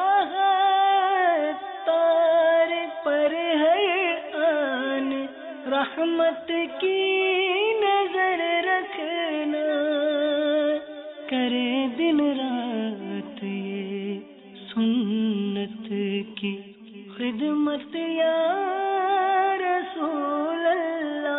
راحت تار پر ہر آن رحمت کی نظر رکھنا، کرے دن رات یہ سنت کی خدمت یا رسول اللہ۔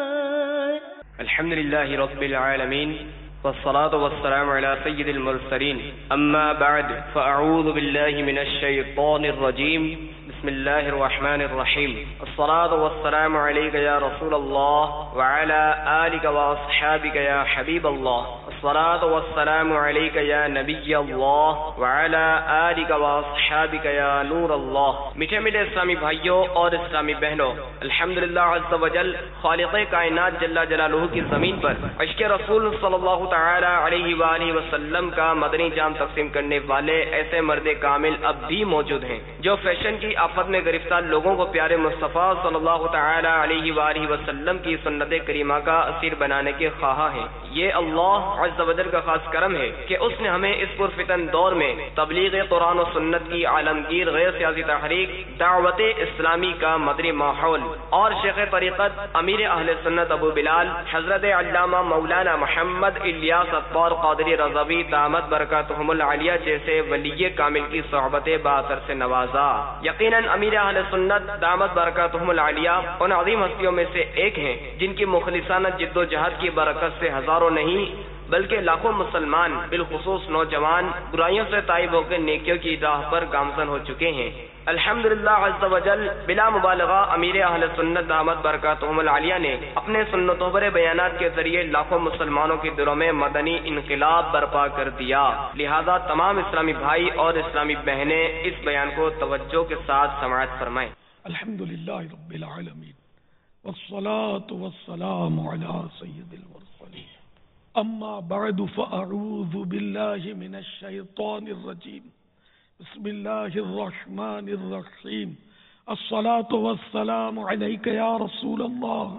الحمد للہ رب العالمین والصلاة والسلام على سید المرسلین، اما بعد فاعوذ باللہ من الشیطان الرجیم، بسم اللہ الرحمن الرحیم، الصلاة والسلام علیک یا رسول اللہ وعلى آلک واصحابک یا حبیب اللہ، الصلاة والسلام علیک یا نبی اللہ وعلى آلک واصحابک یا نور اللہ۔ میٹھے میٹھے اسلامی بھائیوں اور اسلامی بہنوں، الحمدللہ عز وجل خالق کائنات جل جلالہ کی زمین پر عشق رسول صلی اللہ تعالی علیہ وآلہ وسلم کا مدنی جام تقسیم کرنے والے ایسے مرد کامل اب بھی موجود ہیں جو فیشن کی آفت میں گرفتار لوگوں کو پیارے مصطفیٰ صلی اللہ تعالی علیہ وآلہ وسلم کی سنت کریمہ کا اسیر بنانے کے خواہاں ہیں۔ یہ اللہ عز و جل کا خاص کرم ہے کہ اس نے ہمیں اس پرفتن دور میں تبلیغ قرآن و سنت کی عالمگیر غیر سیاسی تحریک دعوت اسلامی کا مدنی ماحول اور شیخ طریقت امیر اہل سنت ابو بلال حضرت علامہ مولانا محمد الیاس اطوار قادری رضوی دامت برکاتہم العالیہ جیسے ولی کامل کی صحبت باثر سے نوازا۔ یقیناً امیر اہل سنت دامت برکاتہم العالیہ ان عظیم ہستیوں میں سے ایک ہیں جن کی مخلصانہ جد و جہد کی برکت سے ہزاروں نہیں بلکہ لاکھوں مسلمان بالخصوص نوجوان برائیوں سے تائب ہو کے نیکیوں کی راہ پر گامزن ہو چکے ہیں۔ الحمدللہ عز و جل بلا مبالغہ امیر اہل سنت دامت برکاتہم العالیہ نے اپنے سنتوں پر بیانات کے ذریعے لاکھوں مسلمانوں کے دلوں میں مدنی انقلاب برپا کر دیا۔ لہذا تمام اسلامی بھائی اور اسلامی بہنیں اس بیان کو توجہ کے ساتھ سماعت فرمائیں۔ الحمدللہ رب العالمین والصلاة والسلام علی سید المرسلین، اما بعد فاعوذ باللہ من الشیطان الرجیم، بسم اللہ الرحمن الرحیم، الصلاة والسلام علیک یا رسول اللہ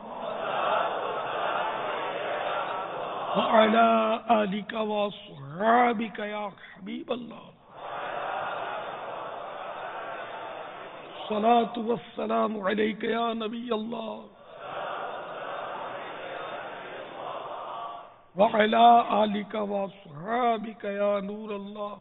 وعلی آلک واصحابک یا حبیب اللہ، الصلاة والسلام علیک یا نبی اللہ وعلی آلک واصحابک یا نور اللہ۔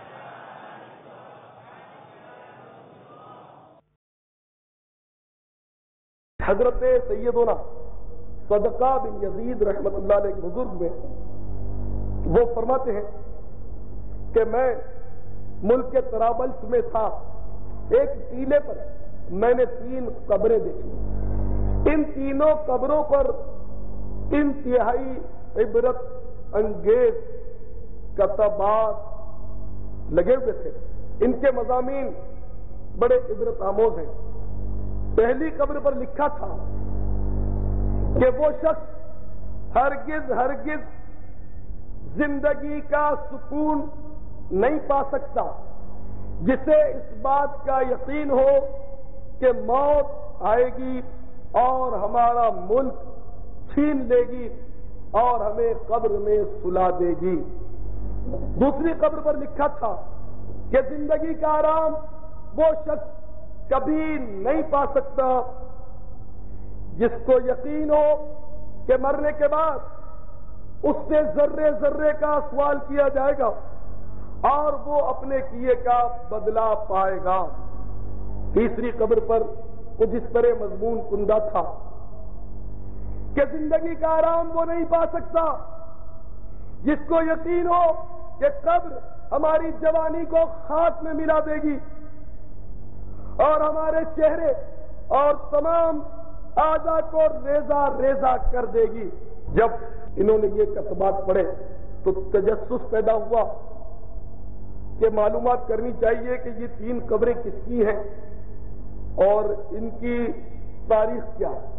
حضرت سیدنا صدقہ بن یزید رحمت اللہ علیہ کے بزرگ میں وہ فرماتے ہیں کہ میں ملک کے طرابلس میں تھا، ایک ٹیلے پر میں نے 3 قبریں دیکھی، ان تینوں قبروں پر انتہائی عبرت انگیز کتابات لگے ہوئے تھے، ان کے مضامین بڑے عبرت آموز ہیں۔ پہلی قبر پر لکھا تھا کہ وہ شخص ہرگز ہرگز زندگی کا سکون نہیں پا سکتا جسے اس بات کا یقین ہو کہ موت آئے گی اور ہمارا ملک چھین لے گی اور ہمیں قبر میں سلا دے گی۔ دوسری قبر پر لکھا تھا کہ زندگی کا آرام وہ شخص کبھی نہیں پا سکتا جس کو یقین ہو کہ مرنے کے بعد اس سے ذرے ذرے کا سوال کیا جائے گا اور وہ اپنے کیے کا بدلہ پائے گا۔ تیسری قبر پر کچھ اس طرح مضمون کندہ تھا کہ زندگی کا آرام وہ نہیں پا سکتا جس کو یقین ہو کہ قبر ہماری جوانی کو خاک میں ملا دے گی اور ہمارے چہرے اور تمام اعضاء کو ریزہ ریزہ کر دے گی۔ جب انہوں نے یہ کتبات پڑھے تو تجسس پیدا ہوا کہ معلومات کرنی چاہیے کہ یہ 3 قبریں کس کی ہیں اور ان کی تاریخ کیا ہے،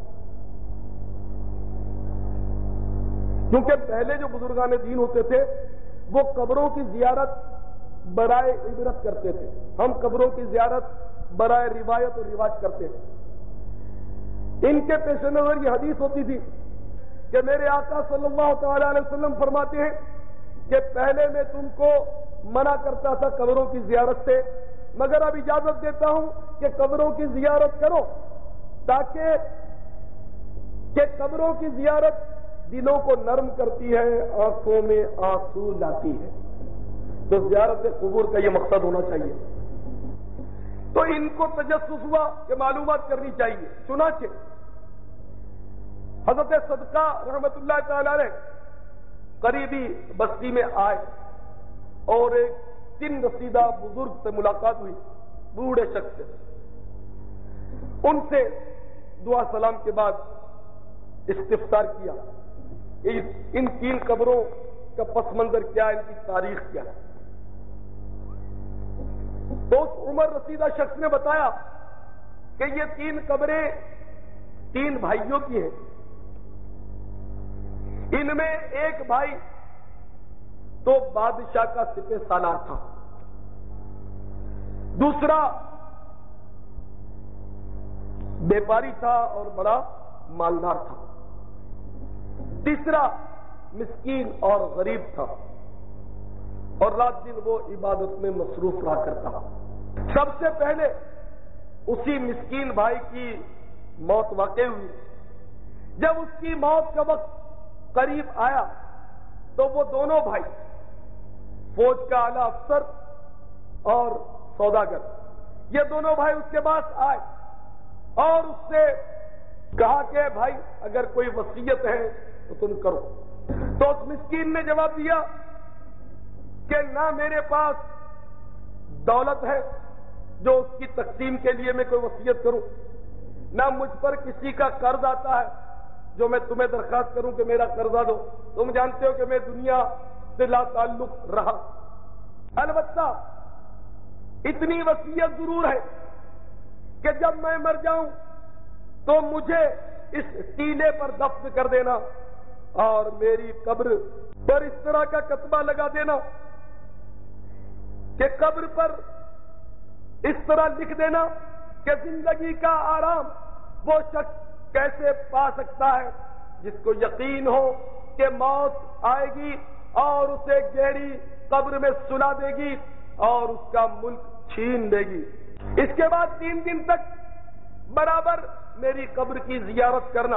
کیونکہ پہلے جو بزرگان دین ہوتے تھے وہ قبروں کی زیارت برائے عبرت کرتے تھے، ہم قبروں کی زیارت برائے روایت اور رواج کرتے ہیں۔ ان کے پیش نظر یہ حدیث ہوتی تھی کہ میرے آقا صلی اللہ تعالی علیہ وسلم فرماتے ہیں کہ پہلے میں تم کو منع کرتا تھا قبروں کی زیارت سے، مگر اب اجازت دیتا ہوں کہ قبروں کی زیارت کرو، تاکہ کہ قبروں کی زیارت دلوں کو نرم کرتی ہے، آنکھوں میں آنسو لاتی ہے۔ تو زیارت قبور کا یہ مقصد ہونا چاہیے۔ تو ان کو تجسس ہوا کہ معلومات کرنی چاہیے، چنانچہ حضرت صدقہ رحمت اللہ تعالی علیہ قریبی بستی میں آئے اور ایک 3 رسیدہ بزرگ سے ملاقات ہوئی، بوڑھے شخص سے۔ ان سے دعا سلام کے بعد استفسار کیا ان 3 قبروں کا پس منظر کیا ہے، ان کی تاریخ کیا ہے۔ تو اس عمر رسیدہ شخص نے بتایا کہ یہ 3 قبریں 3 بھائیوں کی ہیں۔ ان میں ایک بھائی تو بادشاہ کا سپہ سالار تھا، دوسرا بیپاری تھا اور بڑا مالدار تھا، تیسرا مسکین اور غریب تھا، اور رات دن وہ عبادت میں مصروف رہا کرتا۔ سب سے پہلے اسی مسکین بھائی کی موت واقع ہوئی۔ جب اس کی موت کا وقت قریب آیا تو وہ دونوں بھائی، فوج کا اعلی افسر اور سوداگر، یہ دونوں بھائی اس کے پاس آئے اور اس سے کہا کہ بھائی اگر کوئی وصیت ہے تو تم کرو۔ تو اس مسکین نے جواب دیا کہ نہ میرے پاس دولت ہے جو اس کی تقسیم کے لیے میں کوئی وصیت کروں، نہ مجھ پر کسی کا قرض آتا ہے جو میں تمہیں درخواست کروں کہ میرا قرضہ دو۔ تم جانتے ہو کہ میں دنیا سے لا تعلق رہا، البتہ اتنی وصیت ضرور ہے کہ جب میں مر جاؤں تو مجھے اس ٹیلے پر دفن کر دینا اور میری قبر پر اس طرح کا کتبہ لگا دینا کہ قبر پر اس طرح لکھ دینا کہ زندگی کا آرام وہ شخص کیسے پا سکتا ہے جس کو یقین ہو کہ موت آئے گی اور اسے گہری قبر میں سلا دے گی اور اس کا ملک چھین دے گی۔ اس کے بعد 3 دن تک برابر میری قبر کی زیارت کرنا،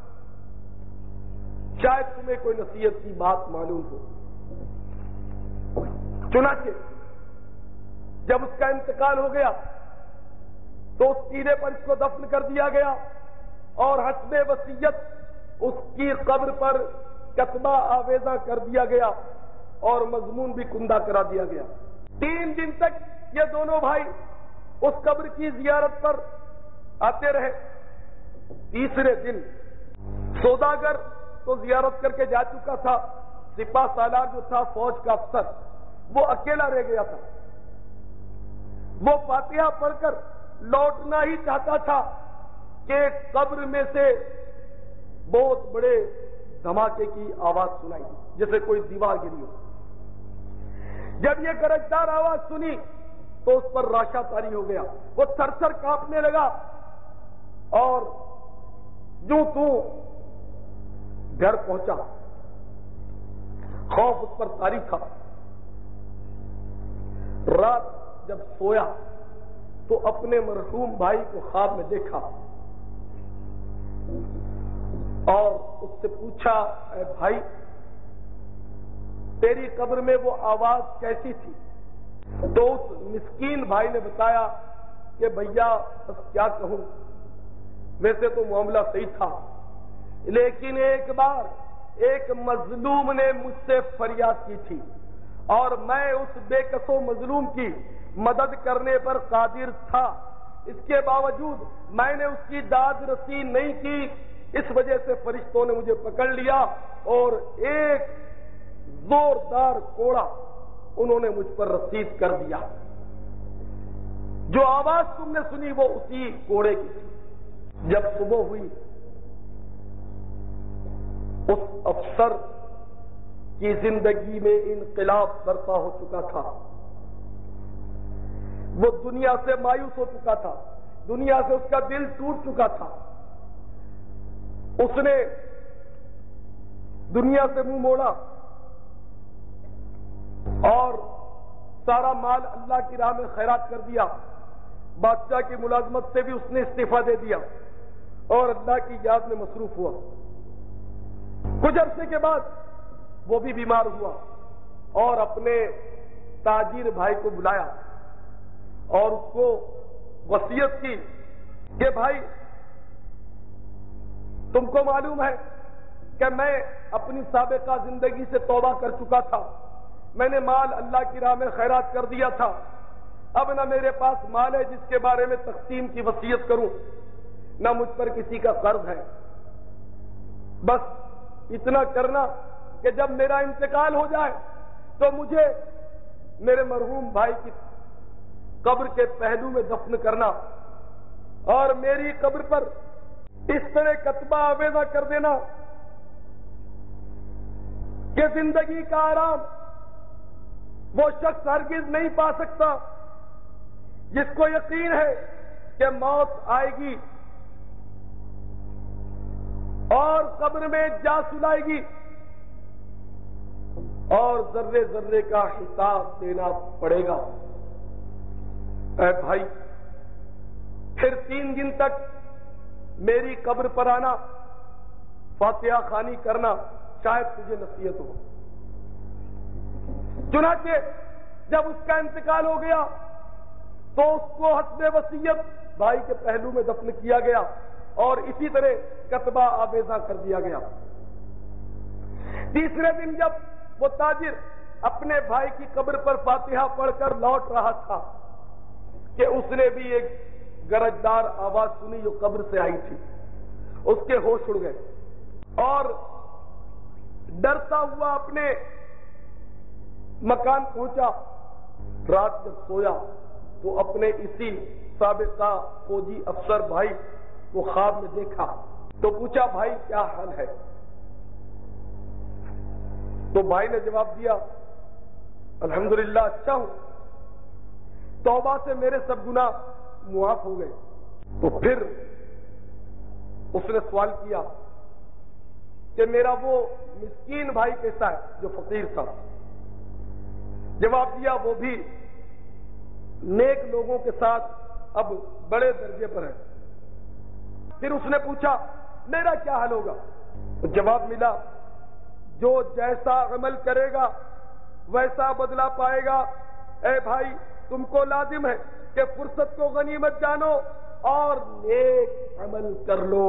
شاید تمہیں کوئی نصیحت کی بات معلوم ہو۔ چنانچہ جب اس کا انتقال ہو گیا تو اس ٹیلے پر اس کو دفن کر دیا گیا اور حسب وصیت اس کی قبر پر کتبہ آویزاں کر دیا گیا اور مضمون بھی کندہ کرا دیا گیا۔ 3 دن تک یہ دونوں بھائی اس قبر کی زیارت پر آتے رہے۔ تیسرے دن سوداگر تو زیارت کر کے جا چکا تھا، سپہ سالار جو تھا فوج کا افسر وہ اکیلا رہ گیا تھا۔ وہ فاتحہ پڑھ کر لوٹنا ہی چاہتا تھا کہ قبر میں سے بہت بڑے دھماکے کی آواز سنائی جیسے کوئی دیوار گری ہو۔ جب یہ گرجدار آواز سنی تو اس پر راشا طاری ہو گیا، وہ تھر تھر کانپنے لگا اور یوں تو گھر پہنچا۔ خوف اس پر طاری تھا۔ رات جب سویا تو اپنے مرحوم بھائی کو خواب میں دیکھا اور اس سے پوچھا، اے بھائی تیری قبر میں وہ آواز کیسی تھی؟ تو اس مسکین بھائی نے بتایا کہ بھیا بس کیا کہوں، ویسے تو معاملہ صحیح تھا، لیکن ایک بار ایک مظلوم نے مجھ سے فریاد کی تھی اور میں اس بے کسو مظلوم کی مدد کرنے پر قادر تھا، اس کے باوجود میں نے اس کی داد رسی نہیں کی، اس وجہ سے فرشتوں نے مجھے پکڑ لیا اور ایک زوردار کوڑا انہوں نے مجھ پر رسید کر دیا۔ جو آواز تم نے سنی وہ اسی کوڑے کی تھی۔ جب صبح ہوئی اس افسر کی زندگی میں انقلاب برپا ہو چکا تھا، وہ دنیا سے مایوس ہو چکا تھا، دنیا سے اس کا دل ٹوٹ چکا تھا، اس نے دنیا سے منہ موڑا اور سارا مال اللہ کی راہ میں خیرات کر دیا، بادشاہ کی ملازمت سے بھی اس نے استعفیٰ دے دیا اور اللہ کی یاد میں مصروف ہوا۔ کچھ عرصے کے بعد وہ بھی بیمار ہوا اور اپنے تاجر بھائی کو بلایا اور اس کو وصیت کی کہ بھائی تم کو معلوم ہے کہ میں اپنی سابقہ زندگی سے توبہ کر چکا تھا، میں نے مال اللہ کی راہ میں خیرات کر دیا تھا، اب نہ میرے پاس مال ہے جس کے بارے میں تقسیم کی وصیت کروں، نہ مجھ پر کسی کا قرض ہے، بس اتنا کرنا کہ جب میرا انتقال ہو جائے تو مجھے میرے مرحوم بھائی کی قبر کے پہلو میں دفن کرنا اور میری قبر پر اس طرح کتبہ آویزہ کر دینا کہ زندگی کا آرام وہ شخص ہرگز نہیں پا سکتا جس کو یقین ہے کہ موت آئے گی اور قبر میں جا سلائے گی اور ذرے ذرے کا حساب دینا پڑے گا۔ اے بھائی، پھر 3 دن تک میری قبر پر آنا، فاتحہ خوانی کرنا، شاید تجھے نصیحت ہو۔ چنانچہ جب اس کا انتقال ہو گیا تو اس کو حسب وصیت بھائی کے پہلو میں دفن کیا گیا اور اسی طرح کتبہ آویزہ کر دیا گیا۔ تیسرے دن جب وہ تاجر اپنے بھائی کی قبر پر فاتحہ پڑھ کر لوٹ رہا تھا کہ اس نے بھی ایک گرجدار آواز سنی جو قبر سے آئی تھی، اس کے ہوش اڑ گئے اور ڈرتا ہوا اپنے مکان پہنچا۔ رات جب سویا تو اپنے اسی سابقہ فوجی افسر بھائی کو خواب میں دیکھا تو پوچھا بھائی کیا حال ہے؟ تو بھائی نے جواب دیا الحمدللہ اچھا ہوں، توبہ سے میرے سب گناہ معاف ہو گئے۔ تو پھر اس نے سوال کیا کہ میرا وہ مسکین بھائی کیسا ہے جو فقیر تھا؟ جواب دیا وہ بھی نیک لوگوں کے ساتھ اب بڑے درجے پر ہے۔ پھر اس نے پوچھا میرا کیا حال ہوگا؟ تو جواب ملا جو جیسا عمل کرے گا ویسا بدلہ پائے گا۔ اے بھائی، تم کو لازم ہے کہ فرصت کو غنیمت جانو اور نیک عمل کر لو،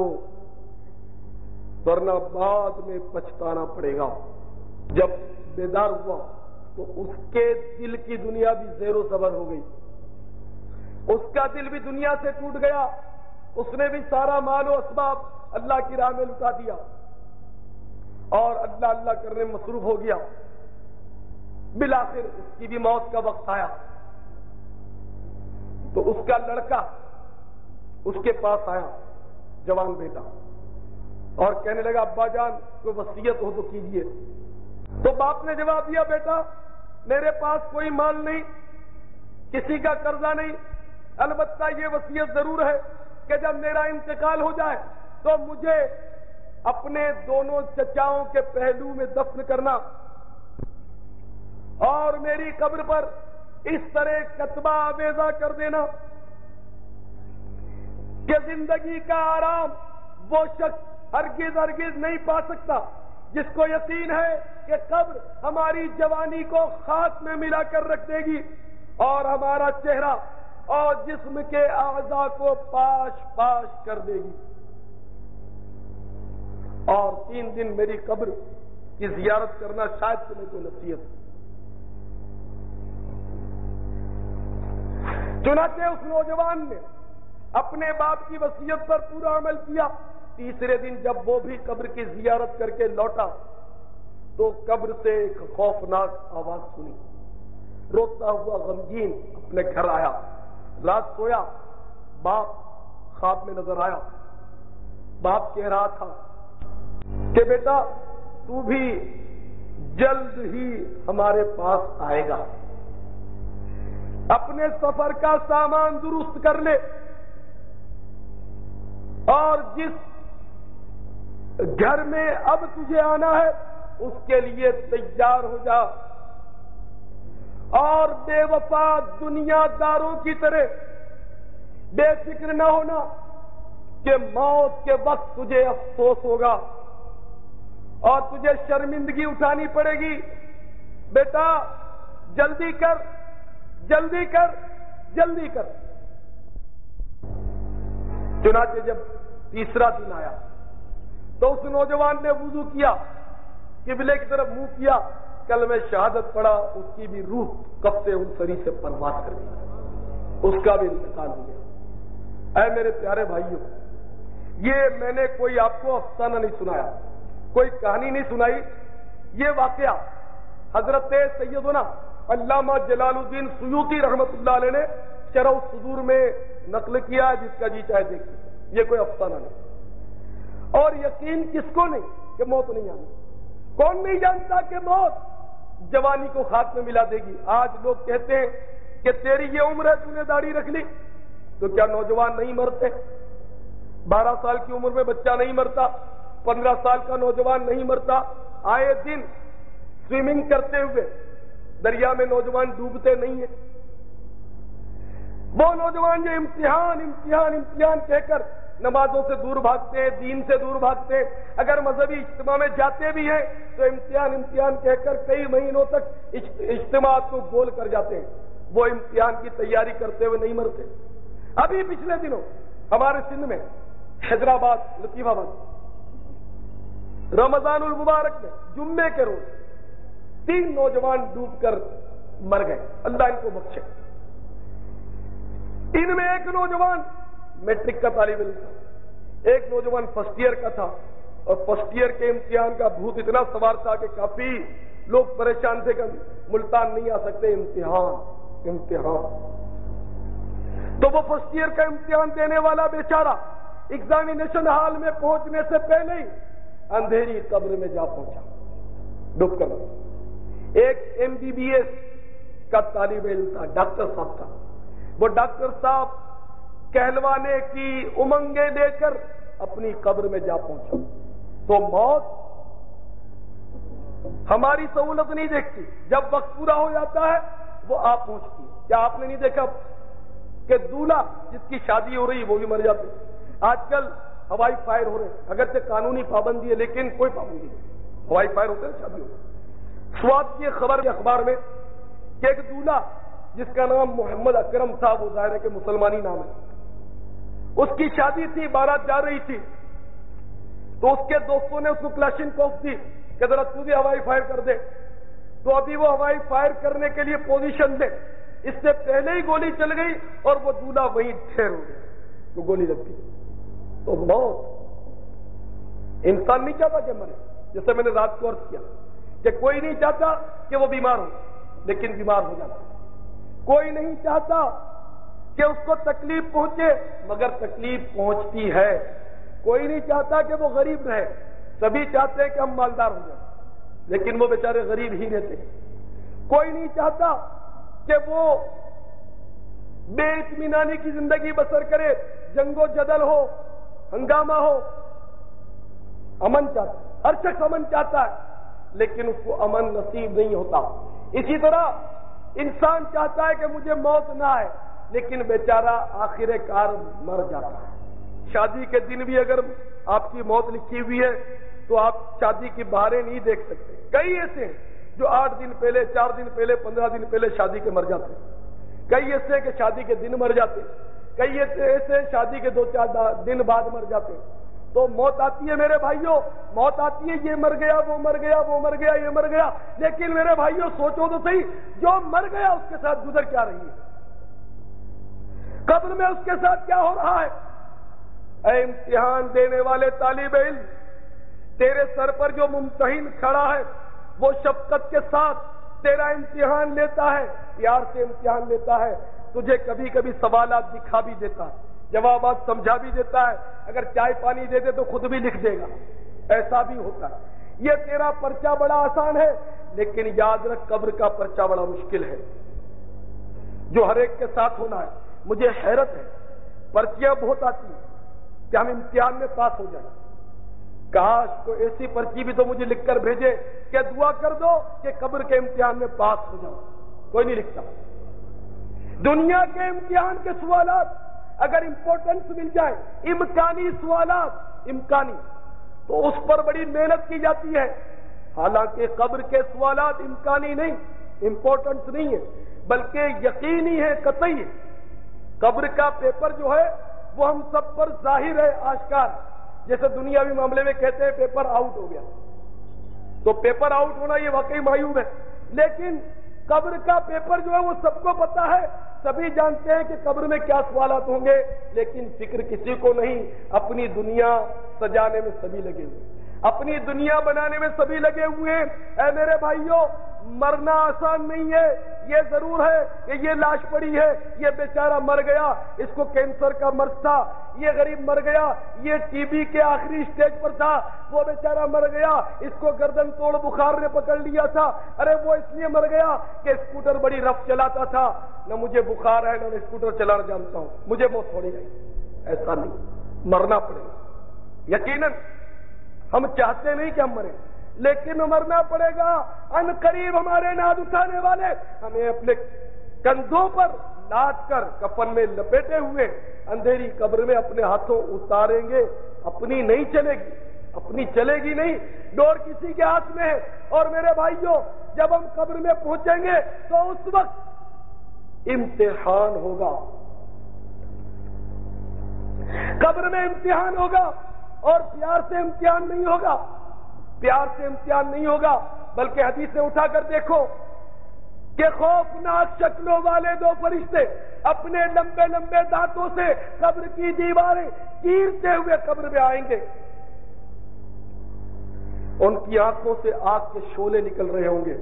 ورنہ بعد میں پچھتانا پڑے گا۔ جب بیدار ہوا تو اس کے دل کی دنیا بھی زیر و زبر ہو گئی، اس کا دل بھی دنیا سے ٹوٹ گیا، اس نے بھی سارا مال و اسباب اللہ کی راہ میں لٹا دیا اور اللہ اللہ کرنے میں مصروف ہو گیا۔ بالآخر اس کی بھی موت کا وقت آیا تو اس کا لڑکا اس کے پاس آیا، جوان بیٹا، اور کہنے لگا ابا جان کوئی وصیت ہو تو کیجیے۔ تو باپ نے جواب دیا بیٹا میرے پاس کوئی مال نہیں، کسی کا قرضہ نہیں، البتہ یہ وصیت ضرور ہے کہ جب میرا انتقال ہو جائے تو مجھے اپنے دونوں چچاؤں کے پہلو میں دفن کرنا اور میری قبر پر اس طرح کتبہ آویزہ کر دینا کہ زندگی کا آرام وہ شخص ہرگز ہرگز نہیں پا سکتا جس کو یقین ہے کہ قبر ہماری جوانی کو خاک میں ملا کر رکھ دے گی اور ہمارا چہرہ اور جسم کے اعضاء کو پاش پاش کر دے گی، اور 3 دن میری قبر کی زیارت کرنا شاید تمہیں کوئی نصیحت۔ چنانچہ اس نوجوان نے اپنے باپ کی وصیت پر پورا عمل کیا۔ تیسرے دن جب وہ بھی قبر کی زیارت کر کے لوٹا تو قبر سے ایک خوفناک آواز سنی، روتا ہوا غمگین اپنے گھر آیا، رات سویا، باپ خواب میں نظر آیا، باپ کہہ رہا تھا کہ بیٹا تو بھی جلد ہی ہمارے پاس آئے گا، اپنے سفر کا سامان درست کر لے اور جس گھر میں اب تجھے آنا ہے اس کے لیے تیار ہو جا، اور بے وفا دنیا داروں کی طرح بے فکر نہ ہونا کہ موت کے وقت تجھے افسوس ہوگا اور تجھے شرمندگی اٹھانی پڑے گی. بیٹا جلدی کر جلدی کر جلدی کر. چنانچہ جب تیسرا دن آیا تو اس نوجوان نے وضو کیا, قبلے کی طرف منہ کیا, کلمہ شہادت پڑھا, اس کی بھی روح کفتے انصری سے پرواز کر گئی, اس کا بھی انتقال ہو گیا. اے میرے پیارے بھائیوں, یہ میں نے کوئی آپ کو افسانہ نہیں سنایا, کوئی کہانی نہیں سنائی. یہ واقعہ حضرت سیدنا علامہ جلال الدین سیوطی رحمت اللہ علیہ نے شرح الصدور میں نقل کیا, جس کا جی چاہے دیکھیے. یہ کوئی افسانہ نہیں. اور یقین کس کو نہیں کہ موت نہیں آنی. کون نہیں جانتا کہ موت جوانی کو خاک میں ملا دے گی. آج لوگ کہتے ہیں کہ تیری یہ عمر ہے, تو نے داڑھی رکھ لی, تو کیا نوجوان نہیں مرتے؟ 12 سال کی عمر میں بچہ نہیں مرتا, 15 سال کا نوجوان نہیں مرتا. آئے دن سوئمنگ کرتے ہوئے دریا میں نوجوان ڈوبتے نہیں ہیں. وہ نوجوان جو امتحان امتحان امتحان کہہ کر نمازوں سے دور بھاگتے ہیں, دین سے دور بھاگتے ہیں, اگر مذہبی اجتماع میں جاتے بھی ہیں تو امتحان امتحان کہہ کر کئی مہینوں تک اجتماعات کو گول کر جاتے ہیں. وہ امتحان کی تیاری کرتے ہوئے نہیں مرتے. ابھی پچھلے دنوں ہمارے سندھ میں حیدرآباد, لطیف آباد, رمضان المبارک میں جمعے کے روز 3 نوجوان ڈوب کر مر گئے. اللہ ان کو بخشے. ان میں ایک نوجوان میٹرک کا طالب علم تھا, ایک نوجوان فرسٹ ایئر کا تھا, اور فرسٹ ایئر کے امتحان کا بھوت اتنا سوار تھا کہ کافی لوگ پریشان تھے کہ ملتان نہیں آ سکتے. امتحان امتحان. تو وہ فرسٹ ایئر کا امتحان دینے والا بیچارہ ایگزامینیشن ہال میں پہنچنے سے پہلے ہی اندھیری قبر میں جا پہنچا ڈوب کر. ایک MBBS کا طالب علم تھا, ڈاکٹر صاحب تھا. وہ ڈاکٹر صاحب کہلوانے کی امنگیں لے کر اپنی قبر میں جا پہنچا. تو موت ہماری سہولت نہیں دیکھتی, جب وقت پورا ہو جاتا ہے وہ آپ پہنچتی ہے. کیا آپ نے نہیں دیکھا کہ دولہا جس کی شادی ہو رہی وہ بھی مر جاتے؟ آج کل ہوائی فائر ہو رہے ہیں, اگرچہ قانونی پابندی ہے لیکن کوئی پابندی نہیں, ہوائی فائر ہوتے ہیں, شادی ہوتی. سواد کی خبر اخبار میں کہ ایک دولہا جس کا نام محمد اکرم تھا, وہ ظاہر ہے کہ مسلمانی نام ہے, اس کی شادی تھی, بارات جا رہی تھی, تو اس کے دوستوں نے اس کو کلاشن کوف دی کہ ذرا تو بھی ہوائی فائر کر دے. تو ابھی وہ ہوائی فائر کرنے کے لیے پوزیشن دے, اس سے پہلے ہی گولی چل گئی اور وہ دولہا وہیں ڈھیر ہو گیا, تو گولی لگ گئی. تو موت, انسان نہیں چاہتا کہ مرے, جیسے میں نے رات کو عرض کیا کہ کوئی نہیں چاہتا کہ وہ بیمار ہو, لیکن بیمار ہو جاتا. کوئی نہیں چاہتا کہ اس کو تکلیف پہنچے, مگر تکلیف پہنچتی ہے. کوئی نہیں چاہتا کہ وہ غریب رہے, سبھی چاہتے ہیں کہ ہم مالدار ہو جائیں, لیکن وہ بیچارے غریب ہی رہتے. کوئی نہیں چاہتا کہ وہ بے اطمینانی کی زندگی بسر کرے, جنگ و جدل ہو, ہنگامہ ہو. امن چاہتا, ہر شخص امن چاہتا ہے, لیکن اس کو امن نصیب نہیں ہوتا. اسی طرح انسان چاہتا ہے کہ مجھے موت نہ آئے, لیکن بیچارہ آخر کار مر جاتا ہے. شادی کے دن بھی اگر آپ کی موت لکھی ہوئی ہے تو آپ شادی کی بہاریں نہیں دیکھ سکتے. کئی ایسے ہیں جو 8 دن پہلے, 4 دن پہلے, 15 دن پہلے شادی کے مر جاتے ہیں. کئی ایسے ہیں کہ شادی کے دن مر جاتے ہیں. کئی ایسے شادی کے 2-4 دن بعد مر جاتے ہیں. تو موت آتی ہے میرے بھائیوں, موت آتی ہے, یہ مر گیا, وہ مر گیا, وہ مر گیا, یہ مر گیا. لیکن میرے بھائیوں سوچو تو صحیح, جو مر گیا اس کے ساتھ گزر کیا رہی ہے, قبر میں اس کے ساتھ کیا ہو رہا ہے؟ اے امتحان دینے والے طالب علم, تیرے سر پر جو ممتحن کھڑا ہے وہ شفقت کے ساتھ تیرا امتحان لیتا ہے, پیار سے امتحان لیتا ہے. تجھے کبھی کبھی سوالات دکھا بھی دیتا ہے, جوابات سمجھا بھی دیتا ہے. اگر چائے پانی دے دے تو خود بھی لکھ دے گا, ایسا بھی ہوتا ہے. یہ تیرا پرچہ بڑا آسان ہے, لیکن یاد رکھ قبر کا پرچہ بڑا مشکل ہے, جو ہر ایک کے ساتھ ہونا ہے. مجھے حیرت ہے, پرچیاں بہت آتی ہیں کہ ہم امتحان میں پاس ہو جائیں. کاش کو ایسی پرچی بھی تو مجھے لکھ کر بھیجے کہ دعا کر دو کہ قبر کے امتحان میں پاس ہو جاؤ. کوئی نہیں لکھتا. دنیا کے امتحان کے سوالات اگر امپورٹنس مل جائے، امکانی سوالات، امکانی، تو اس پر بڑی محنت کی جاتی ہے. حالانکہ قبر کے سوالات امکانی نہیں، امپورٹنس نہیں ہے، بلکہ یقینی ہے، قطعی ہے. قبر کا پیپر جو ہے وہ ہم سب پر ظاہر ہے، آشکار. جیسے دنیاوی معاملے میں کہتے ہیں پیپر آؤٹ ہو گیا، تو پیپر آؤٹ ہونا یہ واقعی معیوب ہے. لیکن قبر کا پیپر جو ہے وہ سب کو پتا ہے، سبھی جانتے ہیں کہ قبر میں کیا سوالات ہوں گے، لیکن فکر کسی کو نہیں. اپنی دنیا سجانے میں سبھی لگے ہوئے، اپنی دنیا بنانے میں سبھی لگے ہوئے ہیں. اے میرے بھائیوں، مرنا آسان نہیں ہے. یہ ضرور ہے کہ یہ لاش پڑی ہے، یہ بیچارہ مر گیا، اس کو کینسر کا مرض تھا، یہ غریب مر گیا، یہ ٹی بی کے آخری سٹیج پر تھا، وہ بیچارہ مر گیا، اس کو گردن توڑ بخار نے پکڑ لیا تھا. ارے وہ اس لیے مر گیا کہ اسکوٹر بڑی رف چلاتا تھا. نہ مجھے بخار ہے، نہ میں اسکوٹر چلانا جانتا ہوں، مجھے موت تھوڑی آئی. ایسا نہیں، مرنا پڑے گا. یقیناً ہم چاہتے نہیں کہ ہم مریں، لیکن مرنا پڑے گا. ان قریب ہمارے ناد اٹھانے والے ہمیں اپنے کندھوں پر لاد کر کفن میں لپیٹے ہوئے اندھیری قبر میں اپنے ہاتھوں اتاریں گے. اپنی نہیں چلے گی، اپنی چلے گی نہیں، ڈور کسی کے ہاتھ میں ہے. اور میرے بھائیوں، جب ہم قبر میں پہنچیں گے تو اس وقت امتحان ہوگا. قبر میں امتحان ہوگا، اور پیار سے امتحان نہیں ہوگا، پیار سے امتحان نہیں ہوگا، بلکہ حدیث سے اٹھا کر دیکھو کہ خوفناک شکلوں والے دو فرشتے اپنے لمبے لمبے دانتوں سے قبر کی دیواریں چیرتے ہوئے قبر میں آئیں گے. ان کی آنکھوں سے آگ کے شعلے نکل رہے ہوں گے،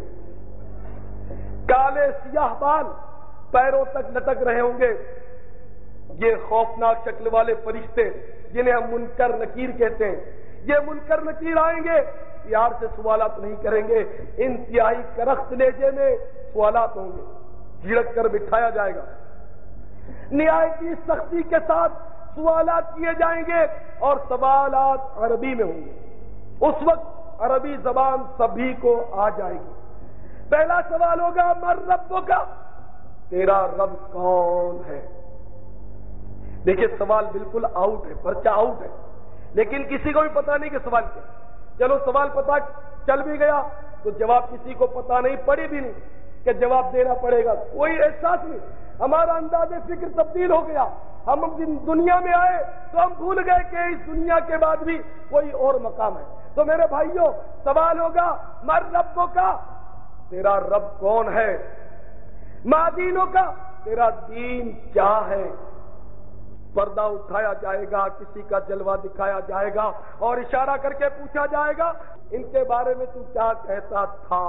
کالے سیاہ بال پیروں تک لٹک رہے ہوں گے. یہ خوفناک شکل والے فرشتے جنہیں ہم منکر نکیر کہتے ہیں، یہ منکر نکیر آئیں گے، پیار سے سوالات نہیں کریں گے، انتہائی کرخت لہجے میں سوالات ہوں گے، جھڑک کر بٹھایا جائے گا، نہایتی سختی کے ساتھ سوالات کیے جائیں گے، اور سوالات عربی میں ہوں گے. اس وقت عربی زبان سبھی کو آ جائے گی. پہلا سوال ہوگا من ربک، تیرا رب کون ہے. دیکھیے سوال بالکل آؤٹ ہے، پرچہ آؤٹ ہے، لیکن کسی کو بھی پتا نہیں کہ سوال کیا. چلو سوال پتا چل بھی گیا تو جواب کسی کو پتا نہیں، پڑی بھی نہیں کہ جواب دینا پڑے گا، کوئی احساس نہیں. ہمارا انداز فکر تبدیل ہو گیا. ہم دنیا میں آئے تو ہم بھول گئے کہ اس دنیا کے بعد بھی کوئی اور مقام ہے. تو میرے بھائیوں، سوال ہوگا من ربک، تیرا رب کون ہے. ما دینک، تیرا دین کیا ہے. پردہ اٹھایا جائے گا، کسی کا جلوہ دکھایا جائے گا، اور اشارہ کر کے پوچھا جائے گا ان کے بارے میں تو کیا کہتا تھا.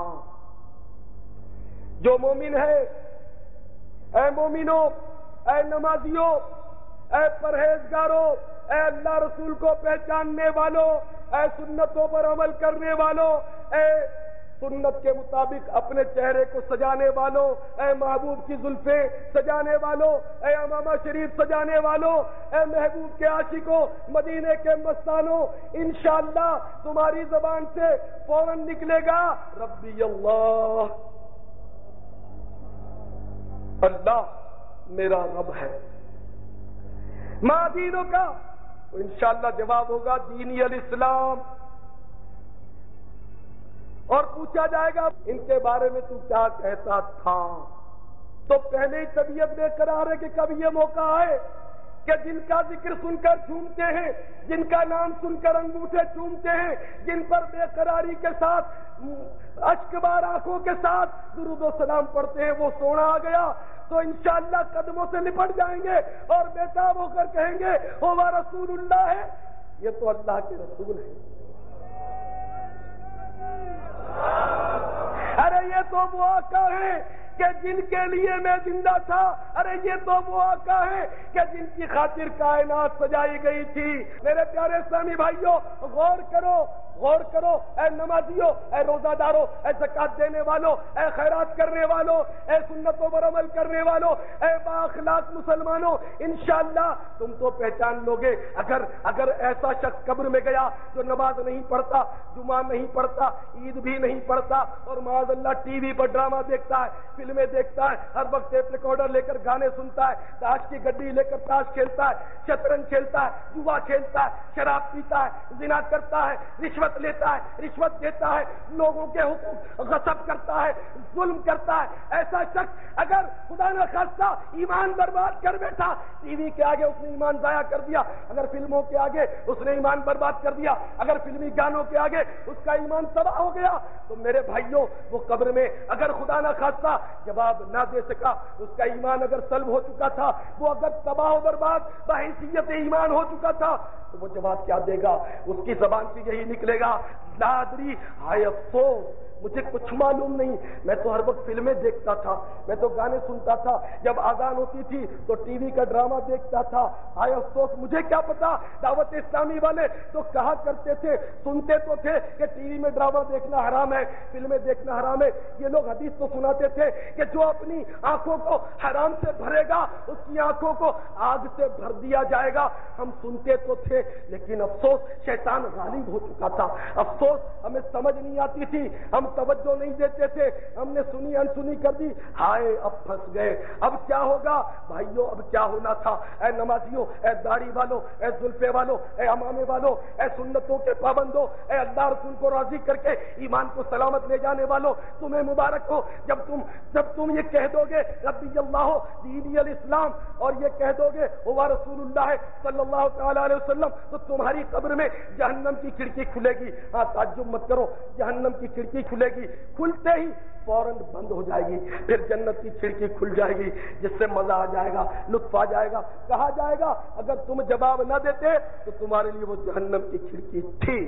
جو مومن ہے، اے مومنوں، اے نمازیوں، اے پرہیزگاروں، اے اللہ رسول کو پہچاننے والوں، اے سنتوں پر عمل کرنے والوں، اے سنت کے مطابق اپنے چہرے کو سجانے والوں، اے محبوب کی زلفیں سجانے والوں، اے امامہ شریف سجانے والوں، اے محبوب کے عاشقوں، مدینے کے مستانوں، انشاءاللہ تمہاری زبان سے فوراً نکلے گا ربی اللہ، اللہ میرا رب ہے. ما دینوں کا، تو انشاءاللہ جواب ہوگا دینی الاسلام. اور پوچھا جائے گا ان کے بارے میں تو کیا کہتا تھا. تو پہلے ہی طبیعت بے قرار ہے کہ کب یہ موقع آئے کہ جن کا ذکر سن کر جھومتے ہیں، جن کا نام سن کر انگوٹھے چومتے ہیں، جن پر بے قراری کے ساتھ اشک بار آنکھوں کے ساتھ درود و سلام پڑھتے ہیں، وہ سونا آ گیا تو انشاءاللہ قدموں سے لپٹ جائیں گے اور بےتاب ہو کر کہیں گے وہ رسول اللہ ہے، یہ تو اللہ کے رسول ہے. ارے یہ تو وہ آقا ہے کہ جن کے لیے میں زندہ تھا. ارے یہ تو وہ آقا ہے کہ جن کی خاطر کائنات سجائی گئی تھی. میرے پیارے اسلامی بھائیوں، غور کرو، غور کرو اے نمازیوں، اے روزہ داروں، اے زکات دینے والوں، اے خیرات کرنے والوں، اے سنتوں پر عمل کرنے والوں، اے بااخلاق مسلمانوں، انشاءاللہ تم تو پہچان لوگے اگر ایسا شخص قبر میں گیا جو نماز نہیں پڑھتا، جمعہ نہیں پڑھتا، عید بھی نہیں پڑھتا، اور معاذ اللہ ٹی وی پر ڈرامہ دیکھتا ہے، فلمیں دیکھتا ہے، ہر وقت ٹیپ ریکارڈر لے کر گانے سنتا ہے، تاش کی گڈی لے کر تاش کھیلتا ہے، شطرنج کھیلتا ہے، جوا کھیلتا ہے، شراب پیتا ہے، زنا کرتا ہے، رشوت لیتا ہے، رشوت دیتا ہے، لوگوں کے حقوق غصب کرتا ہے، ظلم کرتا ہے، ایسا شخص اگر خدا نہ خواستہ ایمان برباد کر بیٹھا، ٹی وی کے آگے اس نے ایمان ضائع کر دیا، اگر فلموں کے آگے اس نے ایمان برباد کر دیا، اگر فلمی گانوں کے آگے اس کا ایمان تباہ ہو گیا، تو میرے بھائیوں وہ قبر میں اگر خدا نہ خواستہ جواب نہ دے سکا، اس کا ایمان اگر سلب ہو چکا تھا، وہ اگر تباہ و برباد بحیثیت ایمان ہو چکا تھا، تو وہ جواب کیا دے گا؟ اس کی زبان سے یہی نکلے گا، لا ادری، ہائے افسوس، مجھے کچھ معلوم نہیں، میں تو ہر وقت فلمیں دیکھتا تھا، میں تو گانے سنتا تھا، جب آذان ہوتی تھی تو ٹی وی کا ڈرامہ دیکھتا تھا، ہائے افسوس مجھے کیا پتا۔ دعوت اسلامی والے تو کہا کرتے تھے، سنتے تو تھے کہ ٹی وی میں ڈرامہ دیکھنا حرام ہے، فلمیں دیکھنا حرام ہے، یہ لوگ حدیث تو سناتے تھے کہ جو اپنی آنکھوں کو حرام سے بھرے گا اس کی آنکھوں کو آگ سے بھر دیا جائے گا۔ ہم سنتے تو تھے لیکن افسوس شیطان غالب ہو چکا تھا، افسوس ہمیں سمجھ نہیں آتی تھی، ہم توجہ نہیں دیتے تھے، ہم نے سنی انسنی کر دی، ہائے اب پھنس گئے۔ اب کیا ہوگا بھائیوں؟ اب کیا ہونا تھا؟ اے نمازیوں، اے داڑھی والوں، اے زلفے والوں، اے امامے والوں، اے سنتوں کے پابندوں، اے اللہ رسول کو راضی کر کے ایمان کو سلامت لے جانے والوں، تمہیں مبارک ہو جب تم یہ کہہ دو گے ربی اللہ دینی الاسلام، اور یہ کہہ دو گے ہوا رسول اللہ صلی اللہ تعالی علیہ وسلم، تو تمہاری قبر میں جہنم کی کھڑکی کھلے گی۔ ہاں تعجب مت کرو، جہنم کی کھڑکی کھلے گی، کھلتے ہی فوراً بند ہو جائے گی، پھر جنت کی کھڑکی کھل جائے گی، جس سے مزہ آ جائے گا، لطف آ جائے گا۔ کہا جائے گا اگر تم جواب نہ دیتے تو تمہارے لیے وہ جہنم کی کھڑکی تھی،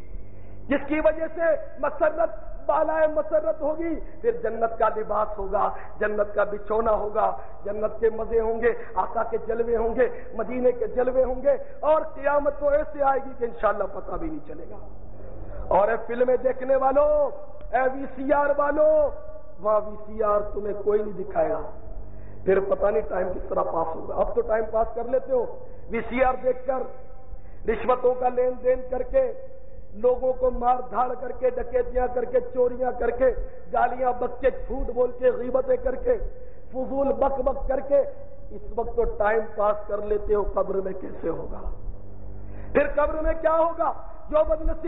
جس کی وجہ سے مسرت بالائے مسرت ہوگی، پھر جنت کا لباس ہوگا، جنت کا بچھونا ہوگا، جنت کے مزے ہوں گے، آقا کے جلوے ہوں گے، مدینے کے جلوے ہوں گے، اور قیامت تو ایسے آئے گی کہ انشاءاللہ پتہ بھی نہیں چلے گا۔ اور اے فلمیں دیکھنے والوں، اے وی سی آر والوں، وہاں وی سی آر تمہیں کوئی نہیں دکھائے گا، پھر پتہ نہیں ٹائم کس طرح پاس ہوگا۔ اب تو ٹائم پاس کر لیتے ہو وی سی آر دیکھ کر، رشوتوں کا لین دین کر کے، لوگوں کو مار دھاڑ کر کے، ڈکیتیاں کر کے، چوریاں کر کے، گالیاں بک کے، جھوٹ بول کے، غیبتیں کر کے، فضول بک بک کر کے، اس وقت تو ٹائم پاس کر لیتے ہو، قبر میں کیسے ہوگا؟ پھر قبر میں کیا ہوگا؟ جو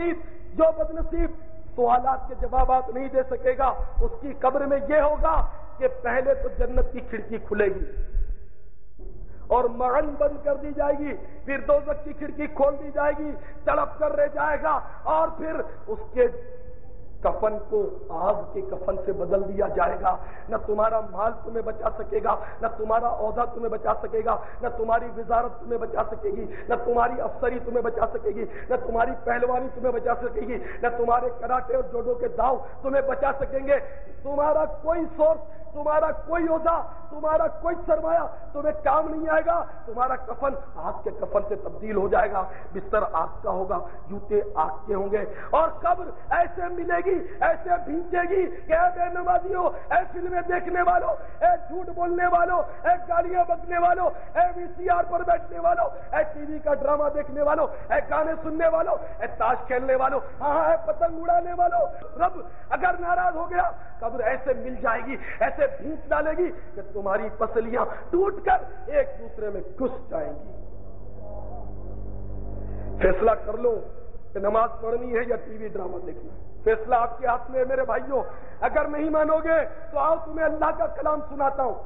بدنصیب سوالات کے جوابات نہیں دے سکے گا، اس کی قبر میں یہ ہوگا کہ پہلے تو جنت کی کھڑکی کھلے گی اور معن بند کر دی جائے گی، پھر دوزخ کی کھڑکی کھول دی جائے گی، تڑپ کر رہ جائے گا، اور پھر اس کے کفن کو آگ کے کفن سے بدل دیا جائے گا۔ نہ تمہارا مال تمہیں بچا سکے گا، نہ تمہارا عہدہ تمہیں بچا سکے گا، نہ تمہاری وزارت تمہیں بچا سکے گی، نہ تمہاری افسری تمہیں بچا سکے گی، نہ تمہاری پہلوانی تمہیں بچا سکے گی، نہ تمہارے کراٹے اور جوڈو کے داؤ تمہیں بچا سکیں گے۔ تمہارا کوئی سورس، تمہارا کوئی عہدہ، تمہارا کوئی سرمایہ تمہیں کام نہیں آئے گا۔ تمہارا کفن آگ کے کفن سے تبدیل ہو جائے گا، بستر آگ کا ہوگا، جوتے آگ کے ہوں گے، اور قبر ایسے ملے گی، ایسے بھینچے گی کہ اے بے نمازیوں، اے فلمیں دیکھنے والوں، اے جھوٹ بولنے والوں، اے گالیاں بکنے والوں، اے وی سی آر پر بیٹھنے والوں، اے ٹی وی کا ڈرامہ دیکھنے والوں، اے گانے سننے والوں، اے تاش کھیلنے والوں، ہاں اے پتنگ اڑانے والوں، رب اگر ناراض ہو گیا قبر ایسے مل جائے گی، ایسے بھینچ ڈالے گی کہ تمہاری پسلیاں ٹوٹ کر ایک دوسرے میں گھس جائیں گی۔ فیصلہ کر لو کہ نماز پڑھنی ہے یا ٹی وی ڈرامہ دیکھنا ہے، فیصلہ آپ کے ہاتھ میں ہے میرے بھائیوں۔ اگر نہیں مانو گے تو آؤ تمہیں اللہ کا کلام سناتا ہوں،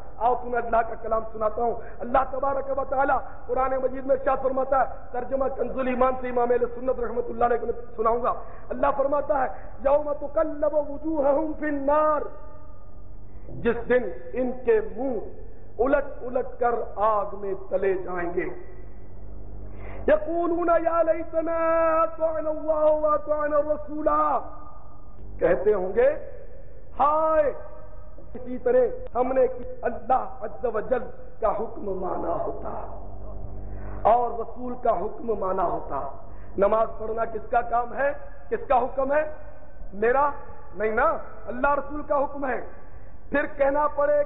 اللہ تبارک و تعالی قرآن مجید میں کیا فرماتا ہے؟ ترجمہ کنز الایمان سے امام اہل سنت رحمۃ اللہ علیہ کو سناؤں گا۔ اللہ فرماتا ہے یوم تقلب وجوہہم فی النار، جس دن ان کے منہ الٹ الٹ کر آگ میں تلے جائیں گے۔ یقولون یا لیتنا اطعنا اللہ واطعنا الرسول، کہتے ہوں گے ہائے اسی طرح ہم نے اللہ عز و جل کا حکم مانا ہوتا اور رسول کا حکم مانا ہوتا۔ نماز پڑھنا کس کا کام ہے؟ کس کا حکم ہے؟ میرا نہیں نا، اللہ رسول کا حکم ہے۔ پھر کہنا پڑے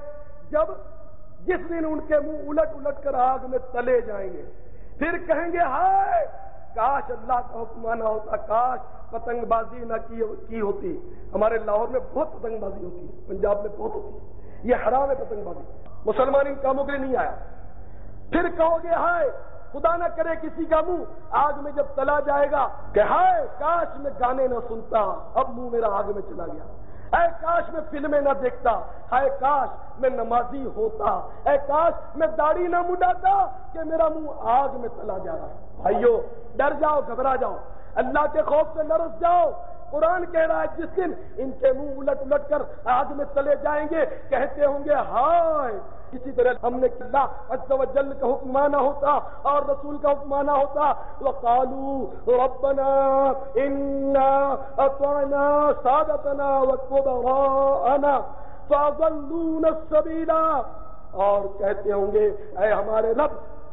جس دن ان کے منہ الٹ الٹ کر آگ میں تلے جائیں گے، پھر کہیں گے ہائے کاش اللہ کا حکم مانا ہوتا، کاش پتنگ بازی نہ کی ہوتی۔ ہمارے لاہور میں بہت پتنگ بازی ہوتی ہے، پنجاب میں بہت ہوتی ہے، یہ حرام ہے پتنگ بازی، مسلمان ان کاموں کے لیے نہیں آیا۔ پھر کہو گے ہائے خدا نہ کرے کسی کا منہ آگ میں جب تلا جائے گا کہ ہائے کاش میں گانے نہ سنتا، اب منہ میرا آگ میں چلا گیا، اے کاش میں فلمیں نہ دیکھتا، اے کاش میں نمازی ہوتا، اے کاش میں داڑھی نہ مڈاتا کہ میرا منہ آگ میں چلا جا رہا ہے۔ بھائیو ڈر جاؤ، گھبرا جاؤ، اللہ کے خوف سے لرز جاؤ۔ قرآن کہہ رہا ہے جس دن ان کے منہ الٹ الٹ کر آگ میں چلے جائیں گے کہتے ہوں گے ہائے، اسی طرح ہم نے اللہ عز و جل کا حکم مانا ہوتا اور رسول کا حکم مانا ہوتا، وقالوا ربنا انا اطعنا سادتنا وكبراءنا فاضلونا السبيل، اور کہتے ہوں گے اے ہمارے رب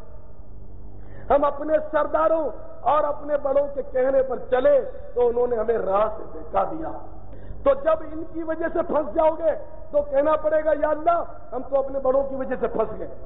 ہم اپنے سرداروں اور اپنے بڑوں کے کہنے پر چلے تو انہوں نے ہمیں راہ سے بہکا دیا۔ تو جب ان کی وجہ سے پھنس جاؤ گے تو کہنا پڑے گا یا اللہ ہم تو اپنے بڑوں کی وجہ سے پھنس گئے،